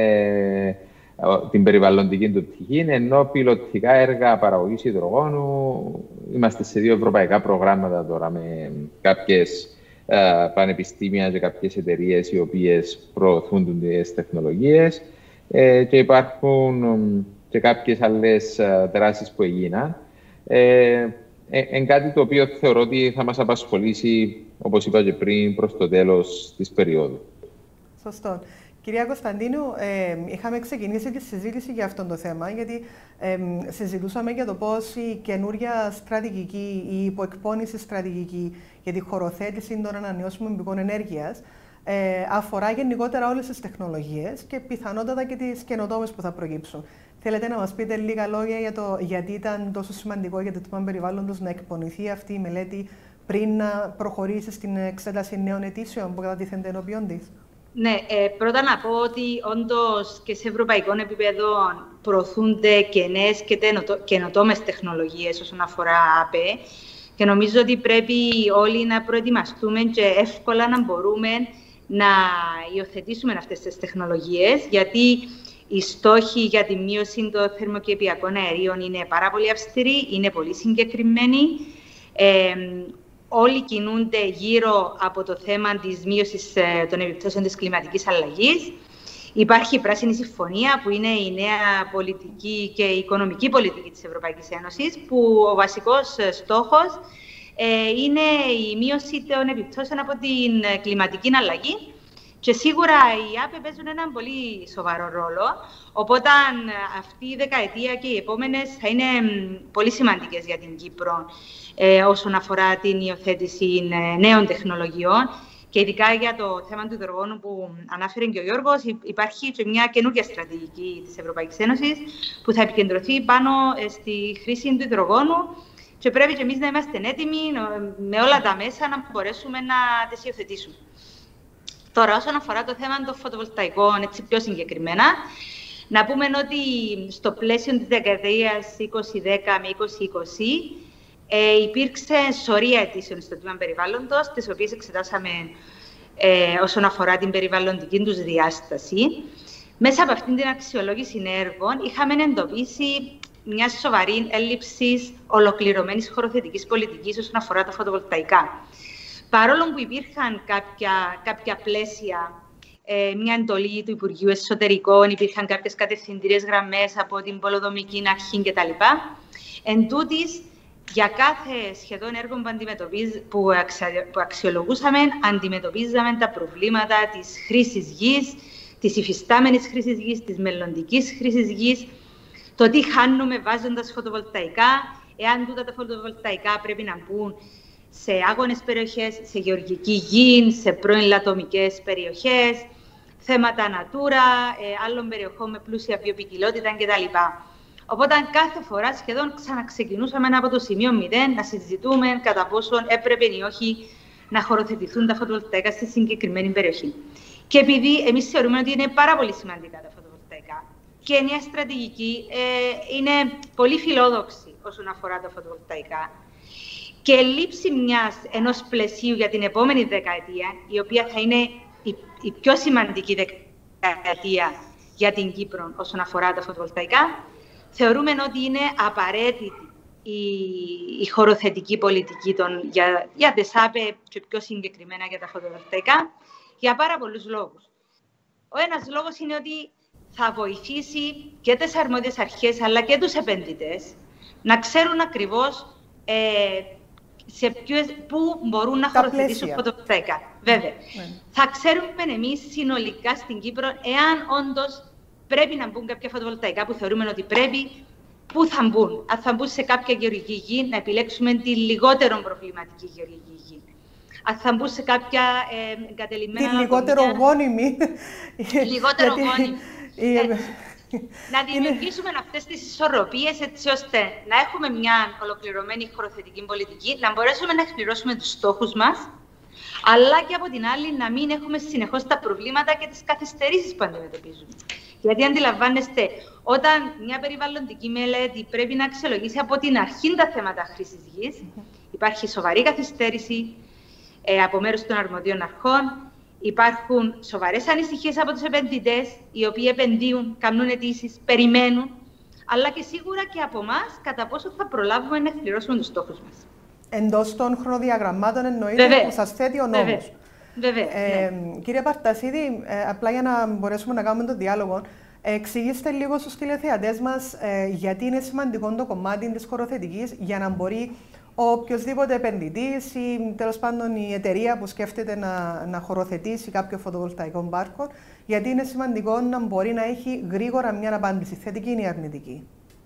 Ε, την περιβαλλοντική του πτυχή, ενώ πιλωτικά έργα παραγωγής υδρογόνου είμαστε σε δύο ευρωπαϊκά προγράμματα τώρα με κάποιες ε, πανεπιστήμια και κάποιες εταιρείες οι οποίες προωθούν τις τεχνολογίες ε, και υπάρχουν και κάποιες άλλες ε, δράσεις που έγιναν. Ε, είναι κάτι το οποίο θεωρώ ότι θα μας απασχολήσει, όπως είπα και πριν, προς το τέλος της περίοδου.
Σωστό. Κυρία Κωνσταντίνου, ε, είχαμε ξεκινήσει τη συζήτηση για αυτό το θέμα, γιατί ε, συζητούσαμε για το πώς η καινούρια στρατηγική, η υποεκπώνηση στρατηγική για τη χωροθέτηση των ανανεώσιμων πηγών ενέργειας ε, αφορά γενικότερα όλες τις τεχνολογίες και πιθανότατα και τις καινοτόμες που θα προκύψουν. Θέλετε να μας πείτε λίγα λόγια για το γιατί ήταν τόσο σημαντικό για το τμήμα περιβάλλοντος να εκπονηθεί αυτή η μελέτη πριν να προχωρήσει στην εξέταση νέων αιτήσεων που κατατίθενται ενώπιον της?
Ναι, ε, πρώτα να πω ότι όντως και σε ευρωπαϊκό επίπεδο προωθούνται και νέες και καινοτόμες τεχνολογίες όσον αφορά ΑΠΕ και νομίζω ότι πρέπει όλοι να προετοιμαστούμε και εύκολα να μπορούμε να υιοθετήσουμε αυτές τις τεχνολογίες, γιατί οι στόχοι για τη μείωση των θερμοκηπιακών αερίων είναι πάρα πολύ αυστηροί, είναι πολύ συγκεκριμένοι. Ε, Όλοι κινούνται γύρω από το θέμα της μείωσης των επιπτώσεων της κλιματικής αλλαγής. Υπάρχει η Πράσινη Συμφωνία, που είναι η νέα πολιτική και οικονομική πολιτική της Ευρωπαϊκής Ένωσης, που ο βασικός στόχος είναι η μείωση των επιπτώσεων από την κλιματική αλλαγή. Και σίγουρα οι ΑΠΕ παίζουν έναν πολύ σοβαρό ρόλο, οπότε αυτή η δεκαετία και οι επόμενες θα είναι πολύ σημαντικές για την Κύπρο ε, όσον αφορά την υιοθέτηση νέων τεχνολογιών και ειδικά για το θέμα του υδρογόνου που ανάφερε και ο Γιώργος, υπάρχει και μια καινούργια στρατηγική της Ευρωπαϊκής Ένωσης που θα επικεντρωθεί πάνω στη χρήση του υδρογόνου και πρέπει και εμείς να είμαστε έτοιμοι με όλα τα μέσα να μπορέσουμε να τις υιοθετήσουμε. Τώρα, όσον αφορά το θέμα των φωτοβολταϊκών, έτσι πιο συγκεκριμένα, να πούμε ότι στο πλαίσιο της δεκαετίας είκοσι δέκα με είκοσι είκοσι ε, υπήρξε σωρία αιτήσεων στο τμήμα περιβάλλοντος, τις οποίες εξετάσαμε ε, όσον αφορά την περιβαλλοντική τους διάσταση. Μέσα από αυτήν την αξιολόγηση έργων είχαμε εντοπίσει μια σοβαρή έλλειψη ολοκληρωμένης χωροθετικής πολιτικής όσον αφορά τα φωτοβολταϊκά. Παρόλο που υπήρχαν κάποια, κάποια πλαίσια, ε, μια εντολή του Υπουργείου Εσωτερικών, υπήρχαν κάποιες κατευθυντήριες γραμμές από την Πολεοδομική Αρχή κτλ. Εν τούτης, για κάθε σχεδόν έργο που, που, αξια, που αξιολογούσαμε, αντιμετωπίζαμε τα προβλήματα της χρήσης γης, της υφιστάμενης χρήσης γης, της μελλοντικής χρήσης γης, το τι χάνουμε βάζοντας φωτοβολταϊκά, εάν τούτα τα φωτοβολταϊκά πρέπει να μπουν σε άγονες περιοχές, σε γεωργική γη, σε πρώην λατομικές περιοχές, θέματα Natura, ε, άλλων περιοχών με πλούσια βιοποικιλότητα κτλ. Οπότε κάθε φορά σχεδόν ξαναξεκινούσαμε από το σημείο μηδέν να συζητούμε κατά πόσον έπρεπε ή όχι να χωροθετηθούν τα φωτοβολταϊκά στη συγκεκριμένη περιοχή. Και επειδή εμείς θεωρούμε ότι είναι πάρα πολύ σημαντικά τα φωτοβολταϊκά και η νέα στρατηγική ε, είναι πολύ φιλόδοξη όσον αφορά τα φωτοβολταϊκά, και λήψη μιας, ενός πλαισίου για την επόμενη δεκαετία, η οποία θα είναι η, η πιο σημαντική δεκαετία για την Κύπρο όσον αφορά τα φωτοβολταϊκά, θεωρούμε ότι είναι απαραίτητη η, η χωροθετική πολιτική των, για, για τις ΑΠΕ και πιο συγκεκριμένα για τα φωτοβολταϊκά, για πάρα πολλούς λόγους. Ο ένας λόγος είναι ότι θα βοηθήσει και τις αρμόδιες αρχές αλλά και τους επενδυτές να ξέρουν ακριβώς ε, σε ποιες, πού μπορούν να χωροθετήσουν φωτοβολταϊκά. Βέβαια. Ναι. Θα ξέρουμε εμείς συνολικά στην Κύπρο εάν όντως πρέπει να μπουν κάποια φωτοβολταϊκά που θεωρούμε ότι πρέπει, πού θα μπουν. Αν θα μπουν σε κάποια γεωργική γη, να επιλέξουμε τη λιγότερο προβληματική γεωργική γη. Αν θα μπουν σε κάποια ε, εγκατελειμμένα...
Τη λιγότερο γόνιμη.
Λιγότερο γόνιμη. Να δημιουργήσουμε αυτές τις ισορροπίες έτσι ώστε να έχουμε μια ολοκληρωμένη χωροθετική πολιτική, να μπορέσουμε να εκπληρώσουμε τους στόχους μας, αλλά και από την άλλη να μην έχουμε συνεχώς τα προβλήματα και τις καθυστερήσεις που αντιμετωπίζουμε. Γιατί αντιλαμβάνεστε, όταν μια περιβαλλοντική μελέτη πρέπει να αξιολογήσει από την αρχή τα θέματα χρήσης γης, υπάρχει σοβαρή καθυστέρηση ε, από μέρους των αρμοδίων αρχών. Υπάρχουν σοβαρές ανησυχίες από τους επενδυτές, οι οποίοι επενδύουν, κάνουν αιτήσεις, περιμένουν, αλλά και σίγουρα και από εμάς κατά πόσο θα προλάβουμε να εκπληρώσουμε τους στόχους μας.
Εντός των χρονοδιαγραμμάτων εννοείται που σας θέτει ο νόμος.
Βέβαια.
Ε,
ναι.
Κύριε Παρτασίδη, ε, απλά για να μπορέσουμε να κάνουμε τον διάλογο, εξηγήστε λίγο στους τηλεθεατές μας ε, γιατί είναι σημαντικό το κομμάτι της χωροθετικής για να μπορεί ο οποιοσδήποτε επενδυτής ή τέλος πάντων η εταιρεία που σκέφτεται να, να χωροθετήσει κάποιο φωτοβολταϊκό πάρκο, γιατί είναι σημαντικό να μπορεί να έχει γρήγορα μια απάντηση, θετική ή αρνητική.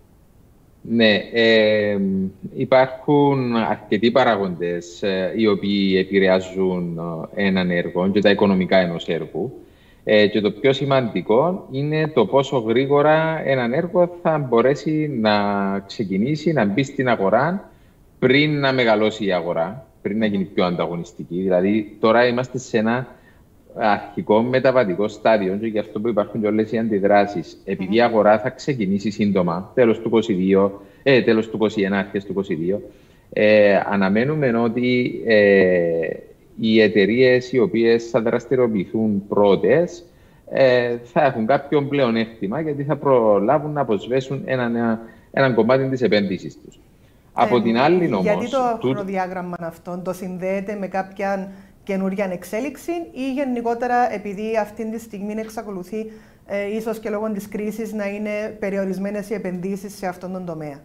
Ναι, ε, υπάρχουν αρκετοί παράγοντες ε, οι οποίοι επηρεάζουν ε, έναν έργο και τα οικονομικά ενός έργου. Ε, και το πιο σημαντικό είναι το πόσο γρήγορα έναν έργο θα μπορέσει να ξεκινήσει, να μπει στην αγορά πριν να μεγαλώσει η αγορά, πριν να γίνει πιο ανταγωνιστική. Δηλαδή, τώρα είμαστε σε ένα αρχικό μεταβατικό στάδιο και γι' αυτό που υπάρχουν και όλες οι αντιδράσεις. Επειδή η αγορά θα ξεκινήσει σύντομα, τέλος του είκοσι δύο, ε, τέλος του είκοσι ένα, αρχές του είκοσι δύο, ε, αναμένουμε ότι ε, οι εταιρείες οι οποίες θα δραστηριοποιηθούν πρώτες ε, θα έχουν κάποιο πλεονέκτημα γιατί θα προλάβουν να αποσβέσουν έναν ένα κομμάτι της επένδυσης τους. Από ε, την άλλη όμως...
Γιατί το χρονοδιάγραμμα αυτό το συνδέεται με κάποια καινούργια εξέλιξη ή γενικότερα επειδή αυτή τη στιγμή εξακολουθεί ε, ίσως και λόγω της κρίσης να είναι περιορισμένες οι επενδύσεις σε αυτόν τον τομέα?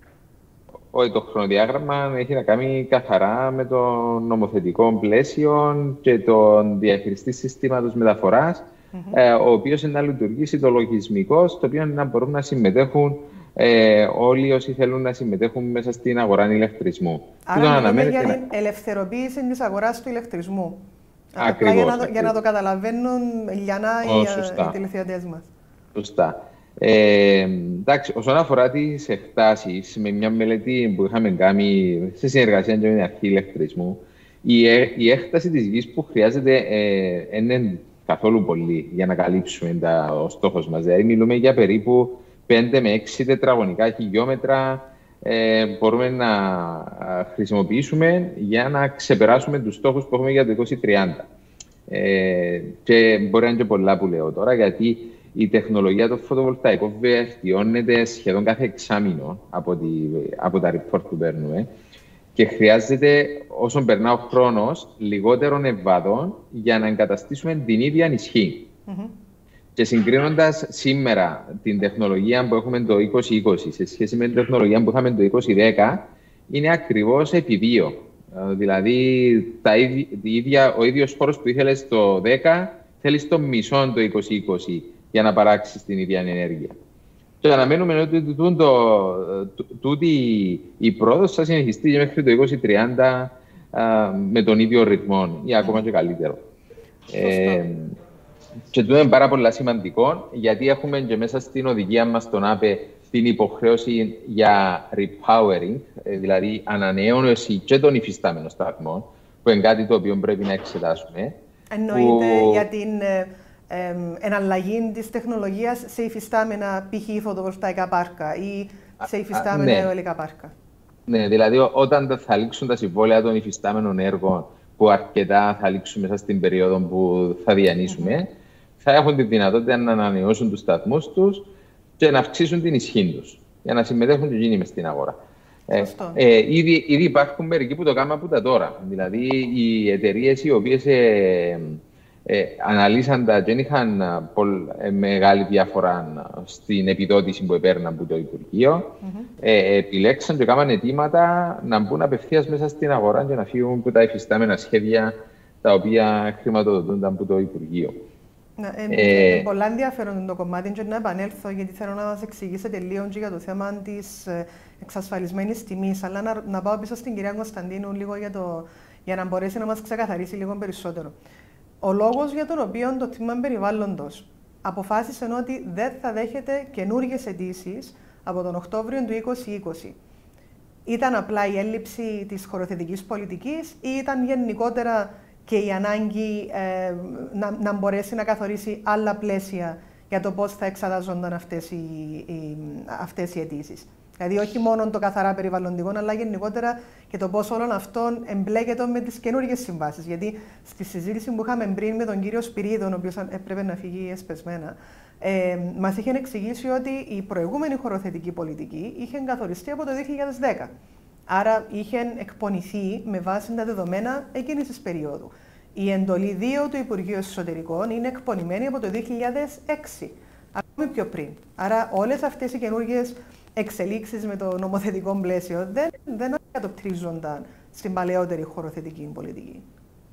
Όχι, το χρονοδιάγραμμα έχει να κάνει καθαρά με το νομοθετικό πλαίσιο και τον διαχειριστή συστήματος μεταφοράς, mm-hmm. ε, ο οποίος είναι να λειτουργήσει το λογισμικό, στο οποίο να μπορούν να συμμετέχουν ε, όλοι όσοι θέλουν να συμμετέχουν μέσα στην αγορά ηλεκτρισμού.
Άρα μιλούμε για την ελευθεροποίηση της αγοράς του ηλεκτρισμού.
Ακριβώς.
Για να,
ακριβώς.
για να το καταλαβαίνουν λιανά οι, οι τηλεθεατές μας.
Σωστά. Ε, εντάξει, όσον αφορά τις εκτάσεις, με μια μελέτη που είχαμε κάνει σε συνεργασία με την αρχή ηλεκτρισμού, η, η έκταση της γης που χρειάζεται ε, είναι καθόλου πολύ για να καλύψουμε τα, ο στόχος μας. Δηλαδή, μιλούμε για περίπου πέντε με έξι τετραγωνικά χιλιόμετρα ε, μπορούμε να χρησιμοποιήσουμε για να ξεπεράσουμε τους στόχους που έχουμε για το είκοσι τριάντα. Ε, και μπορεί να είναι και πολλά που λέω τώρα, γιατί η τεχνολογία των φωτοβολταϊκών βελτιώνεται σχεδόν κάθε εξάμηνο από, τη, από τα report που παίρνουμε και χρειάζεται, όσο περνά ο χρόνος, λιγότερων ευβάδων για να εγκαταστήσουμε την ίδια ισχύ. Mm-hmm. Και συγκρίνοντας σήμερα την τεχνολογία που έχουμε το είκοσι είκοσι σε σχέση με την τεχνολογία που είχαμε το είκοσι δέκα, είναι ακριβώς επί δύο. Δηλαδή, τα ίδια, ο ίδιος χώρος που ήθελες το δέκα, θέλεις το μισό το είκοσι είκοσι για να παράξεις την ίδια ενέργεια. Και αναμένουμε ότι τούτη η πρόοδος θα συνεχιστεί και μέχρι το είκοσι τριάντα με τον ίδιο ρυθμό ή ακόμα και καλύτερο. Ε, και τούτο είναι πάρα πολύ σημαντικό, γιατί έχουμε και μέσα στην οδηγία μας τον ΑΠΕ την υποχρέωση για repowering, δηλαδή ανανέωση και των υφιστάμενων σταθμών, που είναι κάτι το οποίο πρέπει να εξετάσουμε.
Εννοείται που... για την ε, ε, εναλλαγή της τεχνολογίας σε υφιστάμενα π.χ. φωτοβολταϊκά πάρκα ή σε υφιστάμενα αιωλικά πάρκα.
Ναι, δηλαδή όταν θα λήξουν τα συμβόλαια των υφιστάμενων έργων, που αρκετά θα λήξουν μέσα στην περίοδο που θα διανύσουμε, mm-hmm. θα έχουν τη δυνατότητα να ανανεώσουν τους σταθμούς τους και να αυξήσουν την ισχύ τους, για να συμμετέχουν και εκείνοι μες στην αγορά. Ε, ε, ήδη, ήδη υπάρχουν μερικοί που το κάνουν από τα τώρα. Δηλαδή, οι εταιρείες οι οποίες ε, ε, αναλύσαν τα δεν είχαν πολλ, ε, μεγάλη διαφορά στην επιδότηση που έπαιρναν από το Υπουργείο, mm-hmm. ε, επιλέξαν και έκαναν αιτήματα να μπουν απευθείας μέσα στην αγορά και να φύγουν από τα εφιστάμενα σχέδια τα οποία χρηματοδοτούνταν από το Υπουργείο.
Ναι, ε, ε, πολλά ενδιαφέρον το κομμάτι και να επανέλθω, γιατί θέλω να μας εξηγήσετε λίγο για το θέμα της εξασφαλισμένης τιμής, αλλά να, να πάω πίσω στην κυρία Κωνσταντίνου λίγο για, το, για να μπορέσει να μας ξεκαθαρίσει λίγο περισσότερο. Ο λόγος για τον οποίο το τμήμα περιβάλλοντος αποφάσισε ότι δεν θα δέχεται καινούργιες αιτήσεις από τον Οκτώβριο του είκοσι είκοσι. Ήταν απλά η έλλειψη της χωροθετικής πολιτικής ή ήταν γενικότερα και η ανάγκη ε, να, να μπορέσει να καθορίσει άλλα πλαίσια για το πώς θα εξετάζονταν αυτές οι, οι, αυτές οι αιτήσεις. Δηλαδή, όχι μόνο το καθαρά περιβαλλοντικό, αλλά γενικότερα και το πώς όλων αυτών εμπλέκεται με τις καινούργιες συμβάσεις. Γιατί στη συζήτηση που είχαμε πριν με τον κύριο Σπυρίδων, ο οποίος έπρεπε να φύγει εσπεσμένα, ε, μας είχε εξηγήσει ότι η προηγούμενη χωροθετική πολιτική είχε καθοριστεί από το δύο χιλιάδες δέκα. Άρα είχε εκπονηθεί με βάση τα δεδομένα εκείνης της περίοδου. Η εντολή δύο του Υπουργείου Εσωτερικών είναι εκπονημένη από το δύο χιλιάδες έξι, ακόμη πιο πριν. Άρα όλες αυτές οι καινούργιες εξελίξεις με το νομοθετικό πλαίσιο δεν, δεν αντικατοπτρίζονταν στην παλαιότερη χωροθετική πολιτική.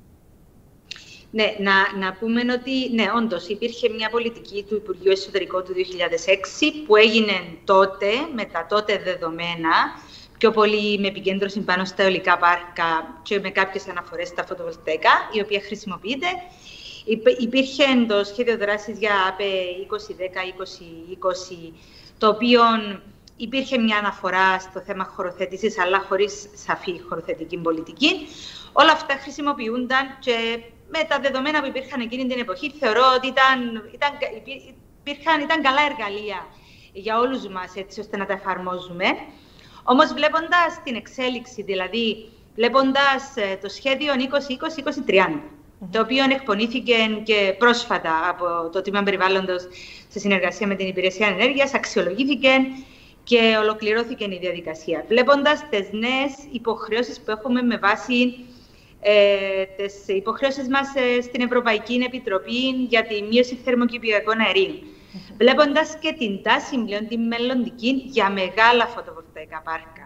Ναι, να, να πούμε ότι ναι, όντως υπήρχε μια πολιτική του Υπουργείου Εσωτερικών του δύο χιλιάδες έξι που έγινε τότε με τα τότε δεδομένα, πιο πολύ με επικέντρωση πάνω στα αιωλικά πάρκα και με κάποιες αναφορές στα φωτοβολταϊκά, η οποία χρησιμοποιείται. Υπήρχε το σχέδιο δράσης για ΑΠΕ είκοσι δέκα είκοσι είκοσι, το οποίο υπήρχε μια αναφορά στο θέμα χωροθέτησης, αλλά χωρίς σαφή χωροθετική πολιτική. Όλα αυτά χρησιμοποιούνταν και με τα δεδομένα που υπήρχαν εκείνη την εποχή, θεωρώ ότι ήταν, ήταν, υπήρχαν, ήταν καλά εργαλεία για όλους μας, έτσι ώστε να τα εφαρμόζουμε. Όμως βλέποντας την εξέλιξη, δηλαδή βλέποντας το σχέδιο είκοσι είκοσι είκοσι τριάντα, mm-hmm. το οποίο εκπονήθηκε και πρόσφατα από το Τμήμα Περιβάλλοντος σε συνεργασία με την Υπηρεσία Ενέργειας, αξιολογήθηκε και ολοκληρώθηκε η διαδικασία. Βλέποντας τις νέες υποχρεώσεις που έχουμε με βάση ε, τις υποχρεώσεις μας ε, στην Ευρωπαϊκή Επιτροπή για τη μείωση θερμοκηπιακών αερίων. Mm-hmm. Βλέποντας και την τάση πλέον τη μελλοντική για μεγάλα φωτοβολταϊκά πάρκα.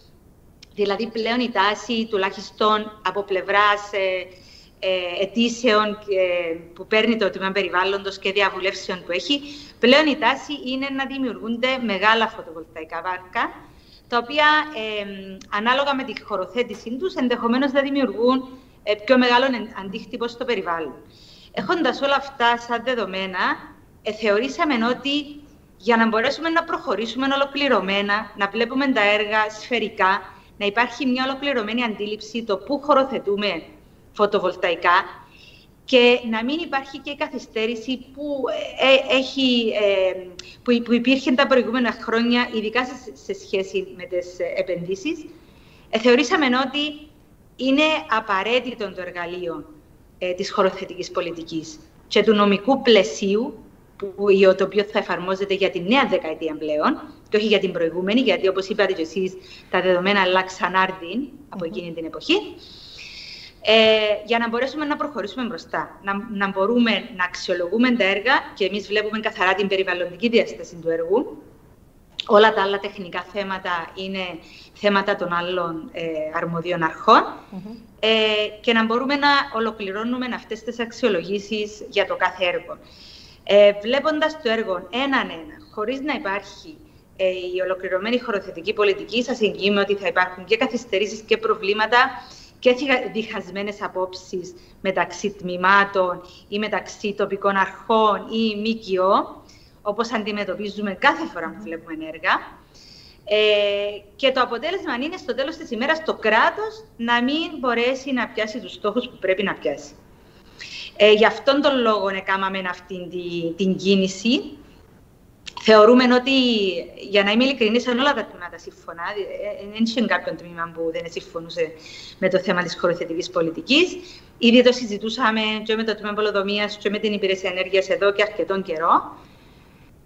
Δηλαδή πλέον η τάση τουλάχιστον από πλευράς ε, ε, αιτήσεων ε, που παίρνει το Τμήμα Περιβάλλοντος και διαβουλεύσεων που έχει, πλέον η τάση είναι να δημιουργούνται μεγάλα φωτοβολταϊκά πάρκα, τα οποία ε, ανάλογα με τη χωροθέτησή τους ενδεχομένως θα δημιουργούν ε, πιο μεγάλο αντίκτυπο στο περιβάλλον. Έχοντας όλα αυτά σαν δεδομένα, ε, θεωρήσαμε ότι για να μπορέσουμε να προχωρήσουμε ολοκληρωμένα, να βλέπουμε τα έργα σφαιρικά, να υπάρχει μια ολοκληρωμένη αντίληψη το πού χωροθετούμε φωτοβολταϊκά και να μην υπάρχει και καθυστέρηση που, ε, έχει, ε, που, που υπήρχε τα προηγούμενα χρόνια, ειδικά σε, σε σχέση με τις επενδύσεις. Ε, θεωρήσαμε ότι είναι απαραίτητο το εργαλείο ε, της χωροθετικής πολιτικής και του νομικού πλαισίου, που, το οποίο θα εφαρμόζεται για τη νέα δεκαετία πλέον και όχι για την προηγούμενη, γιατί όπως είπατε και εσείς, τα δεδομένα αλλάξαν άρδιν από εκείνη την εποχή. Ε, για να μπορέσουμε να προχωρήσουμε μπροστά, να, να μπορούμε να αξιολογούμε τα έργα και εμείς βλέπουμε καθαρά την περιβαλλοντική διάσταση του έργου. Όλα τα άλλα τεχνικά θέματα είναι θέματα των άλλων ε, αρμοδίων αρχών mm-hmm. ε, και να μπορούμε να ολοκληρώνουμε αυτές τις αξιολογήσεις για το κάθε έργο. Ε, βλέποντας το έργο έναν-ένα, χωρίς να υπάρχει ε, η ολοκληρωμένη χωροθετική πολιτική, σας εγγυούμε ότι θα υπάρχουν και καθυστερήσεις και προβλήματα και διχασμένες απόψεις μεταξύ τμήματων ή μεταξύ τοπικών αρχών ή ΜΚΟ, όπως αντιμετωπίζουμε κάθε φορά που βλέπουμε έργα. Ε, και το αποτέλεσμα είναι στο τέλος της ημέρας το κράτος να μην μπορέσει να πιάσει τους στόχους που πρέπει να πιάσει. Ε, γι' αυτόν τον λόγο έκαναμε αυτή την, την κίνηση. Θεωρούμε ότι, για να είμαι ειλικρινής, όλα τα τμήματα συμφωνά. Δεν είχε κάποιον τμήμα που δεν συμφωνούσε με το θέμα της χωροθετικής πολιτικής. Ήδη το συζητούσαμε και με το Τμήμα Πολεοδομίας και με την Υπηρεσία Ενέργειας εδώ και αρκετόν καιρό.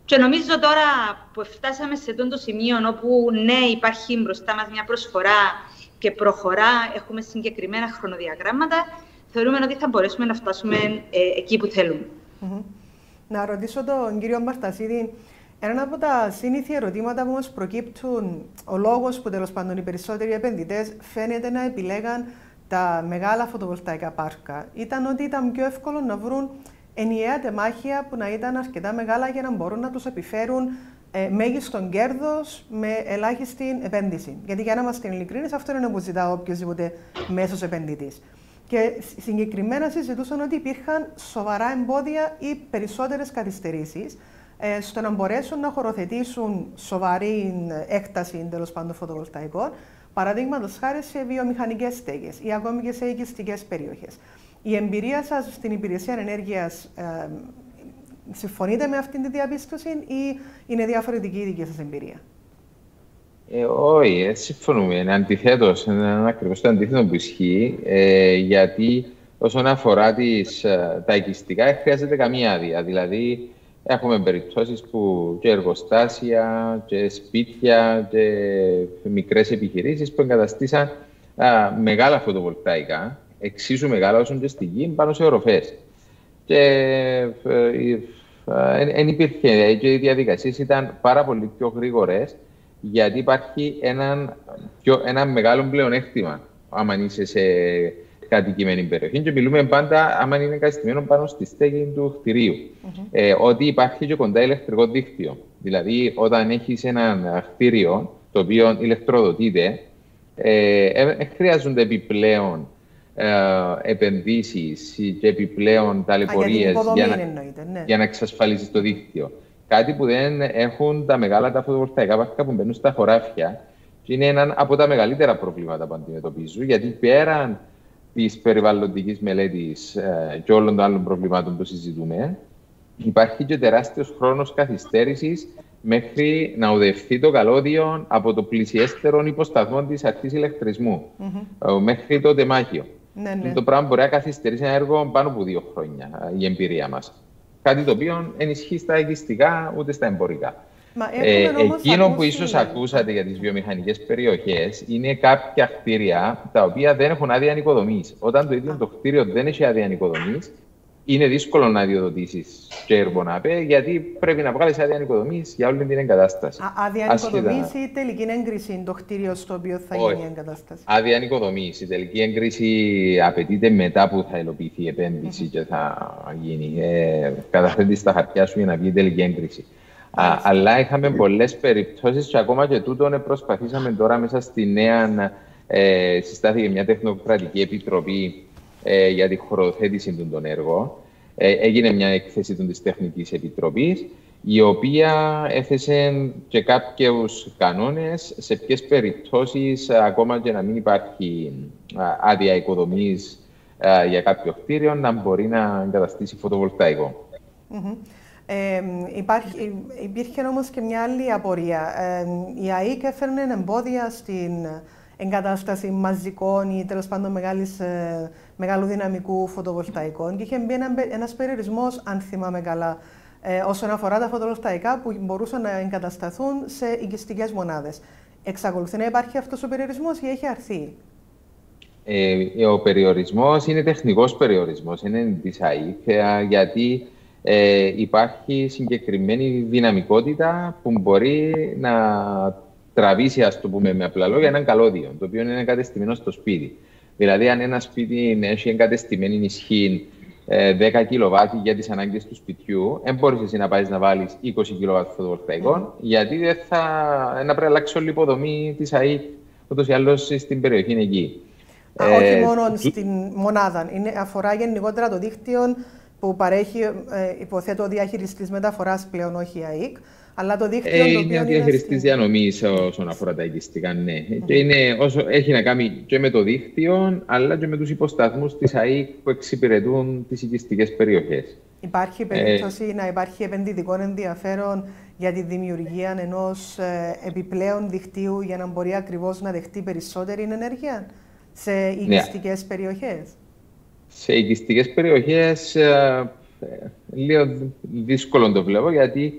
Και νομίζω τώρα που φτάσαμε σε αυτό το σημείο όπου ναι, υπάρχει μπροστά μας μια προσφορά και προχωρά, έχουμε συγκεκριμένα χρονοδιαγράμματα, θεωρούμε ότι θα μπορέσουμε να φτάσουμε ε, εκεί που θέλουμε.
Mm-hmm. Να ρωτήσω τον κύριο Μπαρτασίδη, ένα από τα σύνηθια ερωτήματα που μας προκύπτουν, ο λόγος που τέλος πάντων οι περισσότεροι επενδυτές φαίνεται να επιλέγαν τα μεγάλα φωτοβολταϊκά πάρκα, ήταν ότι ήταν πιο εύκολο να βρουν ενιαία τεμάχια που να ήταν αρκετά μεγάλα για να μπορούν να τους επιφέρουν ε, μέγιστον κέρδος με ελάχιστη επένδυση. Γιατί για να είμαστε ειλικρινείς, αυτό είναι που ζητά οποιοδήποτε μέσος επενδυτής. Και συγκεκριμένα συζητούσαν ότι υπήρχαν σοβαρά εμπόδια ή περισσότερες καθυστερήσεις ε, στο να μπορέσουν να χωροθετήσουν σοβαρή έκταση τέλος πάντων φωτοβολταϊκών, παραδείγματος χάρη σε βιομηχανικές στέγες ή ακόμη και σε οικιστικές περιοχές. Η εμπειρία σας στην υπηρεσία ενέργειας ε, συμφωνείτε με αυτήν τη διαπίστωση ή είναι διαφορετική η δική σας εμπειρία?
Ε, όχι, ε, συμφωνούμε. Είναι αντιθέτως, είναι ακριβώς το αντίθετο που ισχύει, ε, γιατί όσον αφορά τις, τα οικιστικά, δεν χρειάζεται καμία άδεια. Δηλαδή, έχουμε περιπτώσεις που και εργοστάσια, και σπίτια, και μικρές επιχειρήσεις που εγκαταστήσαν α, μεγάλα φωτοβολταϊκά, εξίσου μεγάλα όσο και στη γη, πάνω σε οροφές. Και δεν υπήρχε, και οι διαδικασίες ήταν πάρα πολύ πιο γρήγορες, γιατί υπάρχει έναν, πιο, ένα μεγάλο πλεονέκτημα άμα είσαι σε κατοικημένη περιοχή. Και μιλούμε πάντα, άμα είναι εγκατεστημένο πάνω στη στέγη του κτηρίου, mm-hmm. ε, ότι υπάρχει και κοντά ηλεκτρικό δίκτυο. Δηλαδή, όταν έχεις ένα κτίριο το οποίο ηλεκτροδοτείται, ε, ε, χρειάζονται επιπλέον ε, επενδύσεις και επιπλέον ταλαιπωρίες για, για, ναι. για να εξασφαλίσεις το δίκτυο. Κάτι που δεν έχουν τα μεγάλα τα φωτοβολταϊκά πάρκα που μπαίνουν στα χωράφια, και είναι ένα από τα μεγαλύτερα προβλήματα που αντιμετωπίζουν, γιατί πέραν της περιβαλλοντικής μελέτης ε, και όλων των άλλων προβλημάτων που συζητούμε, υπάρχει και τεράστιος χρόνος καθυστέρησης μέχρι να οδευθεί το καλώδιο από το πλησιέστερο υποσταθμό της αρχής ηλεκτρισμού, mm-hmm. ε, μέχρι το τεμάχιο. Ναι, ναι. Το πράγμα μπορεί να καθυστερήσει ένα έργο πάνω από δύο χρόνια, η εμπειρία μας. Κάτι το οποίο ενισχύει στα οικιστικά ούτε στα εμπορικά. Ε, εκείνο ακούσει... που ίσως ακούσατε για τις βιομηχανικές περιοχές είναι κάποια κτίρια τα οποία δεν έχουν άδεια ανοικοδομής. Όταν το ίδιο το κτίριο δεν έχει άδεια ανοικοδομής, είναι δύσκολο να αδειοδοτήσεις και εργονάπε, γιατί πρέπει να βγάλεις άδεια ανοικοδομής για όλη την εγκατάσταση.
Άδεια ανοικοδομής ή τελική έγκριση το κτίριο στο οποίο θα γίνει η εγκατάσταση?
Άδεια ανοικοδομής. Η τελική έγκριση απαιτείται μετά που θα υλοποιηθεί η επένδυση mm-hmm. και θα γίνει. Ε, καταθέτει στα χαρτιά σου για να βγει η τελική έγκριση. Α, αλλά είχαμε πολλές περιπτώσεις και ακόμα και τούτον προσπαθήσαμε τώρα μέσα στη νέα. Ε, συστάθηκε μια τεχνοκρατική επιτροπή ε, για τη χωροθέτηση των έργων. Ε, έγινε μια έκθεση της Τεχνικής Επιτροπής, η οποία έθεσε και κάποιους κανόνες σε ποιες περιπτώσεις, ακόμα και να μην υπάρχει άδεια οικοδομής για κάποιο κτίριο, να μπορεί να εγκαταστήσει φωτοβολταϊκό.
Mm-hmm. Ε, υπάρχει, υπήρχε όμως και μια άλλη απορία. Ε, η ΑΕΚ έφερνε εμπόδια στην εγκατάσταση μαζικών ή τέλος πάντων μεγάλης, ε, μεγάλου δυναμικού φωτοβολταϊκών και είχε μπει ένα, ένας περιορισμός, αν θυμάμαι καλά, ε, όσον αφορά τα φωτοβολταϊκά που μπορούσαν να εγκατασταθούν σε οικιστικές μονάδες. Εξακολουθεί να υπάρχει αυτός ο περιορισμός ή έχει αρθεί?
Ε, ο περιορισμός είναι τεχνικός περιορισμός, είναι της ΑΕΚ, γιατί ε, υπάρχει συγκεκριμένη δυναμικότητα που μπορεί να τραβήσει, ας το πούμε με απλά λόγια, έναν καλώδιο, το οποίο είναι εγκατεστημένο στο σπίτι. Δηλαδή, αν ένα σπίτι έχει εγκατεστημένη ισχύ ε, δέκα κιλοβάτ για τις ανάγκες του σπιτιού, δεν μπορείς εσύ να πάει να βάλεις είκοσι κιλοβάτ φωτοβολταϊκών, mm. γιατί δεν θα να πρέπει να αλλάξει όλη η υποδομή της ΑΕΚ, ούτως ή άλλως στην περιοχή είναι εκεί.
Α, ε, όχι μόνο στην μονάδα, είναι, αφορά γενικότερα το δίκτυο που παρέχει, ε, υποθέτω, ο διαχειριστής μεταφοράς πλέον, όχι η ΑΕΚ, αλλά το δίκτυο. Ε, το
είναι ο διαχειριστής διανομής όσον αφορά τα οικιστικά, ναι. Mm-hmm. Και είναι, όσο, έχει να κάνει και με το δίκτυο, αλλά και με τους υποσταθμούς της ΑΕΚ που εξυπηρετούν τις οικιστικές περιοχές.
Υπάρχει περίπτωση ε, να υπάρχει επενδυτικό ενδιαφέρον για τη δημιουργία ενός ε, επιπλέον δικτύου για να μπορεί ακριβώς να δεχτεί περισσότερη ενέργεια σε οικιστικές ναι. περιοχές?
Σε οικιστικές περιοχές, ε, λίγο δύσκολο το βλέπω, γιατί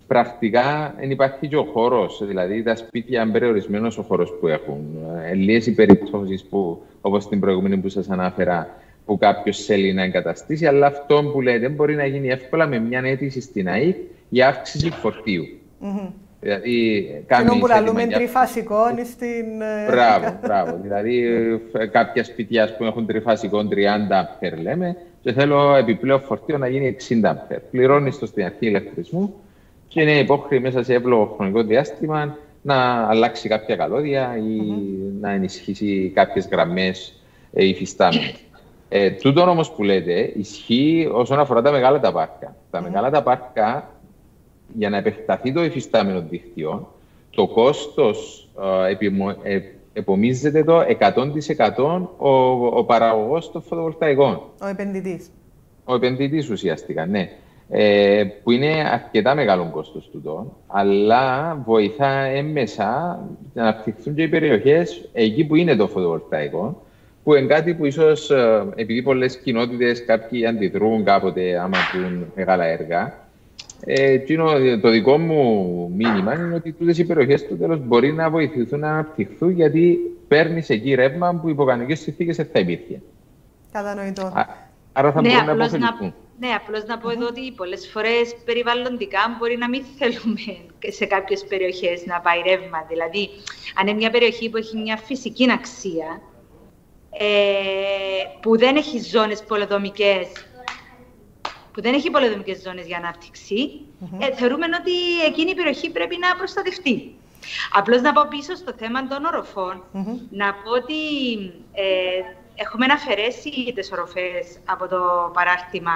πρακτικά δεν υπάρχει και ο χώρος. Δηλαδή, τα σπίτια είναι περιορισμένος ο χώρος που έχουν. Λίγες οι περιπτώσεις που, όπως την προηγούμενη που σας ανάφερα, που κάποιος θέλει να εγκαταστήσει, αλλά αυτό που λέτε μπορεί να γίνει εύκολα με μια αίτηση στην ΑΕΚ για αύξηση φορτίου.
Mm-hmm.
Δηλαδή, κάνει
που λαλούμε τριφασικό στην...
Μπράβο, μπράβο. Δηλαδή, κάποια σπίτια που έχουν τριφασικό τριάντα αμπέρ, λέμε, και θέλω επιπλέον φορτίο να γίνει εξήντα αμπέρ. Πληρώνεις το στην αρχή ηλεκτρισμού και είναι υπόχρεη μέσα σε εύλογο χρονικό διάστημα να αλλάξει κάποια καλώδια ή mm-hmm. να ενισχύσει κάποιες γραμμές ε, υφιστάμενες. Ε, τούτο όμως που λέτε ισχύει όσον αφορά τα μεγάλα τα πάρκα. Τα mm-hmm. μεγάλα τα πάρκα, για να επεκταθεί το υφιστάμενο δίκτυο, το κόστος ε, επιμο, ε, επομίζεται το εκατό τοις εκατό ο, ο παραγωγός των φωτοβολταϊκών.
Ο επενδυτής.
Ο επενδυτής ουσιαστικά, ναι. Ε, που είναι αρκετά μεγάλο κόστος τούτο, αλλά βοηθά έμμεσα να αναπτυχθούν και οι περιοχές εκεί που είναι το φωτοβολταϊκό, που είναι κάτι που ίσως, επειδή πολλές κοινότητες κάποιοι αντιδρούν κάποτε άμα πούν μεγάλα έργα, ε, το δικό μου μήνυμα είναι ότι τούτες οι περιοχές στο τέλος μπορεί να βοηθηθούν να αναπτυχθούν, γιατί παίρνεις εκεί ρεύμα που υπό κανονικές συνθήκες δεν θα υπήρχε.
Κατανοητό.
Α, άρα θα
ναι,
μπορούν να αποφεληθούν.
Ναι, απλώς να πω εδώ ότι πολλές φορές περιβαλλοντικά μπορεί να μην θέλουμε σε κάποιες περιοχές να πάει ρεύμα. Δηλαδή, αν είναι μια περιοχή που έχει μια φυσική αξία, ε, που δεν έχει ζώνες πολεοδομικές, που δεν έχει πολεοδομικές ζώνες για ανάπτυξη, mm-hmm. ε, θεωρούμε ότι εκείνη η περιοχή πρέπει να προστατευτεί. Απλώς να πω πίσω στο θέμα των οροφών, mm-hmm. να πω ότι ε, έχουμε αφαιρέσει τις οροφές από το παράρτημα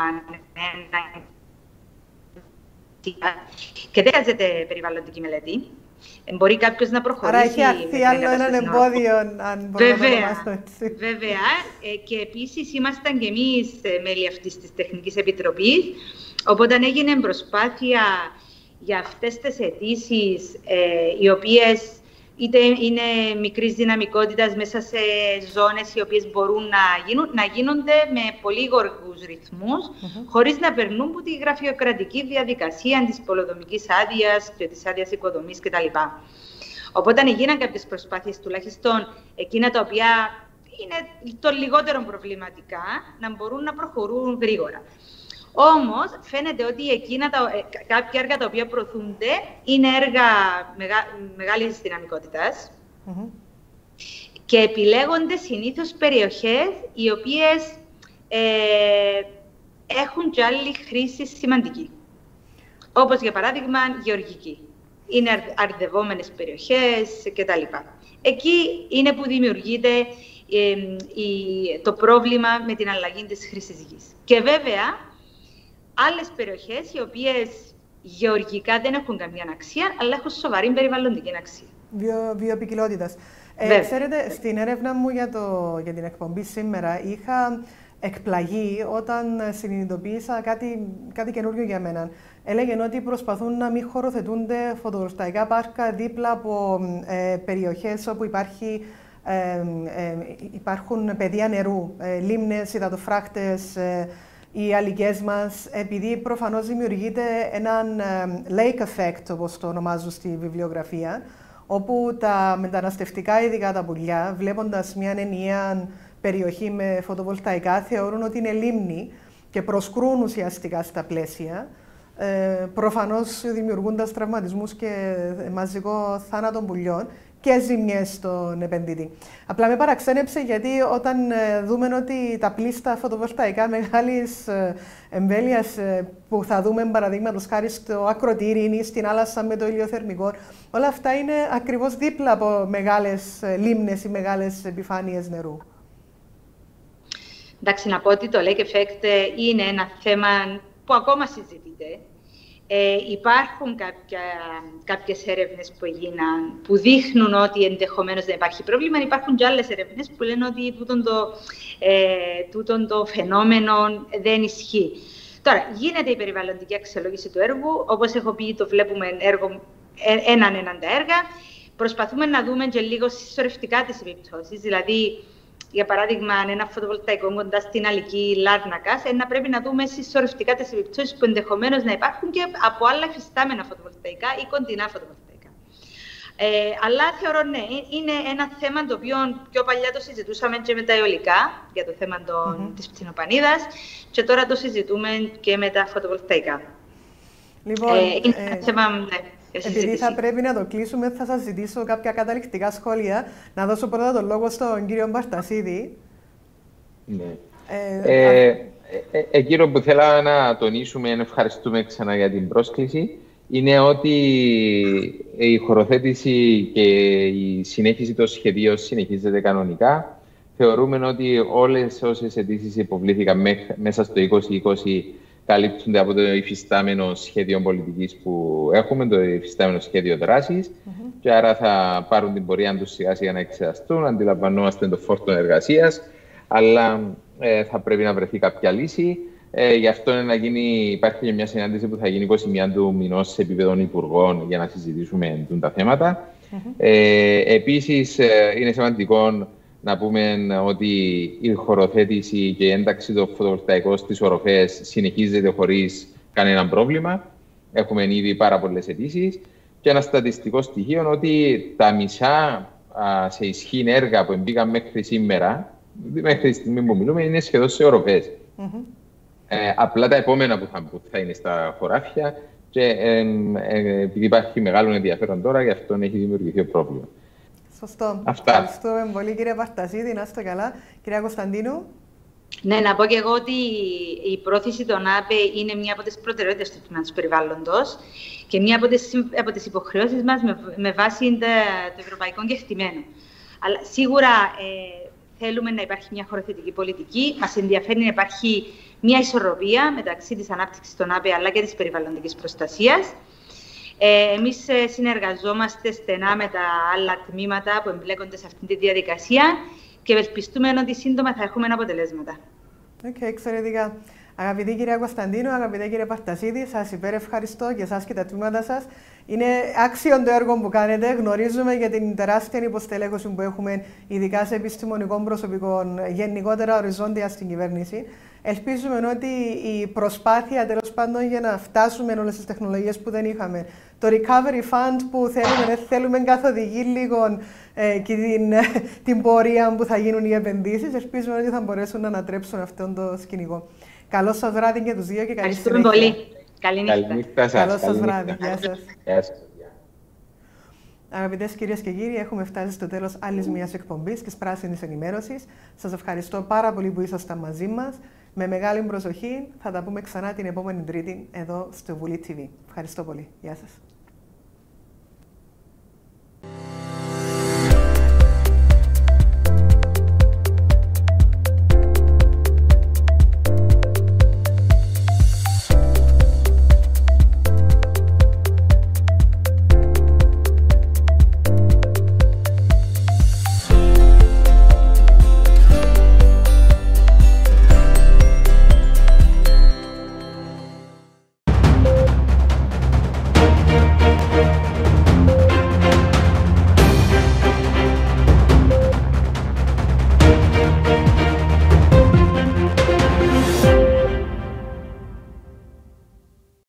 και δεν χρειάζεται περιβαλλοντική μελέτη. Μπορεί κάποιος να προχωρήσει.
Άρα έχει αρθεί άλλο έναν εμπόδιο, αν μπορούμε να το ονομάσουμε έτσι.
Βέβαια. Και επίσης ήμασταν και εμείς μέλη αυτής της Τεχνικής Επιτροπής, οπότε έγινε προσπάθεια για αυτές τις αιτήσεις, ε, οι οποίες είτε είναι μικρής δυναμικότητας μέσα σε ζώνες οι οποίες μπορούν να, γίνουν, να γίνονται με πολύ γοργούς ρυθμούς, mm-hmm. χωρίς να περνούν από τη γραφειοκρατική διαδικασία της πολεοδομικής άδειας και της άδειας οικοδομής κτλ. Οπότε έγιναν κάποιες προσπάθειες, τουλάχιστον εκείνα τα οποία είναι το λιγότερο προβληματικά, να μπορούν να προχωρούν γρήγορα. Όμως, φαίνεται ότι εκείνα τα, κάποια έργα τα οποία προωθούνται είναι έργα μεγα, μεγάλης δυναμικότητας mm-hmm. και επιλέγονται συνήθως περιοχές οι οποίες ε, έχουν και άλλη χρήση σημαντική. Όπως, για παράδειγμα, γεωργική. Είναι αρδευόμενες περιοχές κτλ. Εκεί είναι που δημιουργείται ε, η, το πρόβλημα με την αλλαγή της χρήσης γης. Και βέβαια, άλλες περιοχές οι οποίες γεωργικά δεν έχουν καμία αξία, αλλά έχουν σοβαρή περιβαλλοντική αξία.
Βιο, βιοποικιλότητας. Ε, ξέρετε, στην έρευνα μου για, το, για την εκπομπή σήμερα είχα εκπλαγεί όταν συνειδητοποίησα κάτι, κάτι καινούριο για μένα. Έλεγαν ότι προσπαθούν να μην χωροθετούνται φωτοβολταϊκά πάρκα δίπλα από ε, περιοχές όπου υπάρχει, ε, ε, υπάρχουν πεδία νερού, ε, λίμνες, υδατοφράκτες, ε, οι αλικές μας, επειδή προφανώς δημιουργείται έναν lake effect, όπως το ονομάζουν στη βιβλιογραφία, όπου τα μεταναστευτικά, ειδικά τα πουλιά, βλέποντας μια ενιαία περιοχή με φωτοβολταϊκά, θεωρούν ότι είναι λίμνη και προσκρούν ουσιαστικά στα πλαίσια, ε, προφανώς δημιουργώντας τραυματισμούς και μαζικό θάνατο πουλιών και ζημιές στον επενδυτή. Απλά με παραξένεψε γιατί όταν δούμε ότι τα πλήστα φωτοβολταϊκά μεγάλης εμβέλειας που θα δούμε παραδείγματος χάρη στο Ακροτήρι ή στην Άλασσα με το ηλιοθερμικό, όλα αυτά είναι ακριβώς δίπλα από μεγάλες λίμνες ή μεγάλες επιφάνειες νερού.
Εντάξει, να πω ότι το lake effect είναι ένα θέμα που ακόμα συζητείται. Ε, υπάρχουν κάποια, κάποιες έρευνες που έγιναν που δείχνουν ότι ενδεχομένως δεν υπάρχει πρόβλημα. Υπάρχουν και άλλες έρευνες που λένε ότι τούτον το, ε, τούτον το φαινόμενο δεν ισχύει. Τώρα, γίνεται η περιβαλλοντική αξιολόγηση του έργου. Όπως έχω πει, το βλέπουμε έργο, έναν έναν τα έργα. Προσπαθούμε να δούμε και λίγο συσσωρευτικά τις επιπτώσεις. Δηλαδή, για παράδειγμα, ένα φωτοβολταϊκό κοντά στην Αλική Λάρνακας, να πρέπει να δούμε συσσωρευτικά τις επιπτώσεις που ενδεχομένως να υπάρχουν και από άλλα υφιστάμενα φωτοβολταϊκά ή κοντινά φωτοβολταϊκά. Ε, αλλά θεωρώ, ναι, είναι ένα θέμα το οποίο πιο παλιά το συζητούσαμε και με τα αιωλικά, για το θέμα των, mm-hmm. της Πτηνοπανίδας, και τώρα το συζητούμε και με τα φωτοβολταϊκά.
Λοιπόν,
ε, είναι ένα
ε,
θέμα, ναι.
Επειδή θα πρέπει να το κλείσουμε, θα σας ζητήσω κάποια καταληκτικά σχόλια. Να δώσω πρώτα τον λόγο στον κύριο Μπαρτασίδη. Ναι.
Ε, ε, ε, ε, εκείνο που θέλω να τονίσουμε, ευχαριστούμε ξανά για την πρόσκληση, είναι ότι η χωροθέτηση και η συνέχιση των σχεδίων συνεχίζεται κανονικά. Θεωρούμε ότι όλες όσες αιτήσεις υποβλήθηκαν μέσα στο είκοσι είκοσι καλύπτονται από το υφιστάμενο σχέδιο πολιτικής που έχουμε, το υφιστάμενο σχέδιο δράσης, mm-hmm. και άρα θα πάρουν την πορεία τους σιγά σιγά να εξεταστούν. Αντιλαμβανόμαστε το φόρτο εργασίας, αλλά ε, θα πρέπει να βρεθεί κάποια λύση. Ε, γι' αυτό να γίνει, υπάρχει μια συνάντηση που θα γίνει είκοσι μία του μηνός σε επίπεδο υπουργών για να συζητήσουμε τα θέματα. Mm-hmm. Ε, επίσης, ε, είναι σημαντικό να πούμε ότι η χωροθέτηση και η ένταξη των φωτοβολταϊκών στις οροφές συνεχίζεται χωρίς κανένα πρόβλημα. Έχουμε ήδη πάρα πολλές αιτήσεις. Και ένα στατιστικό στοιχείο ότι τα μισά α, σε ισχύ έργα που μπήκαν μέχρι σήμερα, μέχρι τη στιγμή που μιλούμε, είναι σχεδόν σε οροφές. Mm-hmm. Ε, απλά τα επόμενα που θα, που θα είναι στα χωράφια, και ε, ε, επειδή υπάρχει μεγάλο ενδιαφέρον τώρα, γι' αυτό έχει δημιουργηθεί ο πρόβλημα.
Σωστό.
Αυτά.
Ευχαριστούμε πολύ, κύριε Παρτασίδη. Να είστε καλά. Κυρία Κωνσταντίνου.
Ναι, να πω και εγώ ότι η πρόθεση των ΑΠΕ είναι μία από τις προτεραιότητες του τμήματος περιβάλλοντος και μία από τις, από τις υποχρεώσεις μας με, με βάση το ευρωπαϊκό κεκτημένο. Αλλά σίγουρα ε, θέλουμε να υπάρχει μια χωροθετική πολιτική. Μας ενδιαφέρει να υπάρχει μια ισορροπία μεταξύ της ανάπτυξης των ΑΠΕ αλλά και της περιβαλλοντικής προστασίας. Ε, εμείς συνεργαζόμαστε στενά με τα άλλα τμήματα που εμπλέκονται σε αυτή τη διαδικασία και ευελπιστούμε ότι σύντομα θα έχουμε αποτελέσματα.
Οκ, okay, εξαιρετικά. Αγαπητή κυρία Κωνσταντίνου, αγαπητέ κύριε Παρτασίδη, σας υπερευχαριστώ και εσάς και τα τμήματα σας. Είναι άξιο το έργο που κάνετε. Γνωρίζουμε για την τεράστια υποστελέχωση που έχουμε, ειδικά σε επιστημονικό προσωπικό, γενικότερα οριζόντια στην κυβέρνηση. Ελπίζουμε ότι η προσπάθεια, τέλος πάντων, για να φτάσουμε όλες τις τεχνολογίες που δεν είχαμε, το Recovery Fund που θέλουμε, θέλουμε καθοδηγεί λίγο ε, και την, την πορεία που θα γίνουν οι επενδύσεις, ελπίζουμε ότι θα μπορέσουν να ανατρέψουν αυτόν το σκηνικό. Καλό σας βράδυ και τους δύο και καλή συνέχεια.
Ευχαριστούμε πολύ. Καλή νύχτα.
Καλή νύχτα σας.
Καλό σας βράδυ. Γεια σας.
Γεια σας.
Αγαπητές κυρίες και κύριοι, έχουμε φτάσει στο τέλος άλλης μιας εκπομπής της Πράσινης Ενημέρωσης. Σας ευχαριστώ πάρα πολύ που ήσασταν μαζί μας. Με μεγάλη προσοχή θα τα πούμε ξανά την επόμενη Τρίτη εδώ στο Βουλή τι βι. Ευχαριστώ πολύ. Γεια σας.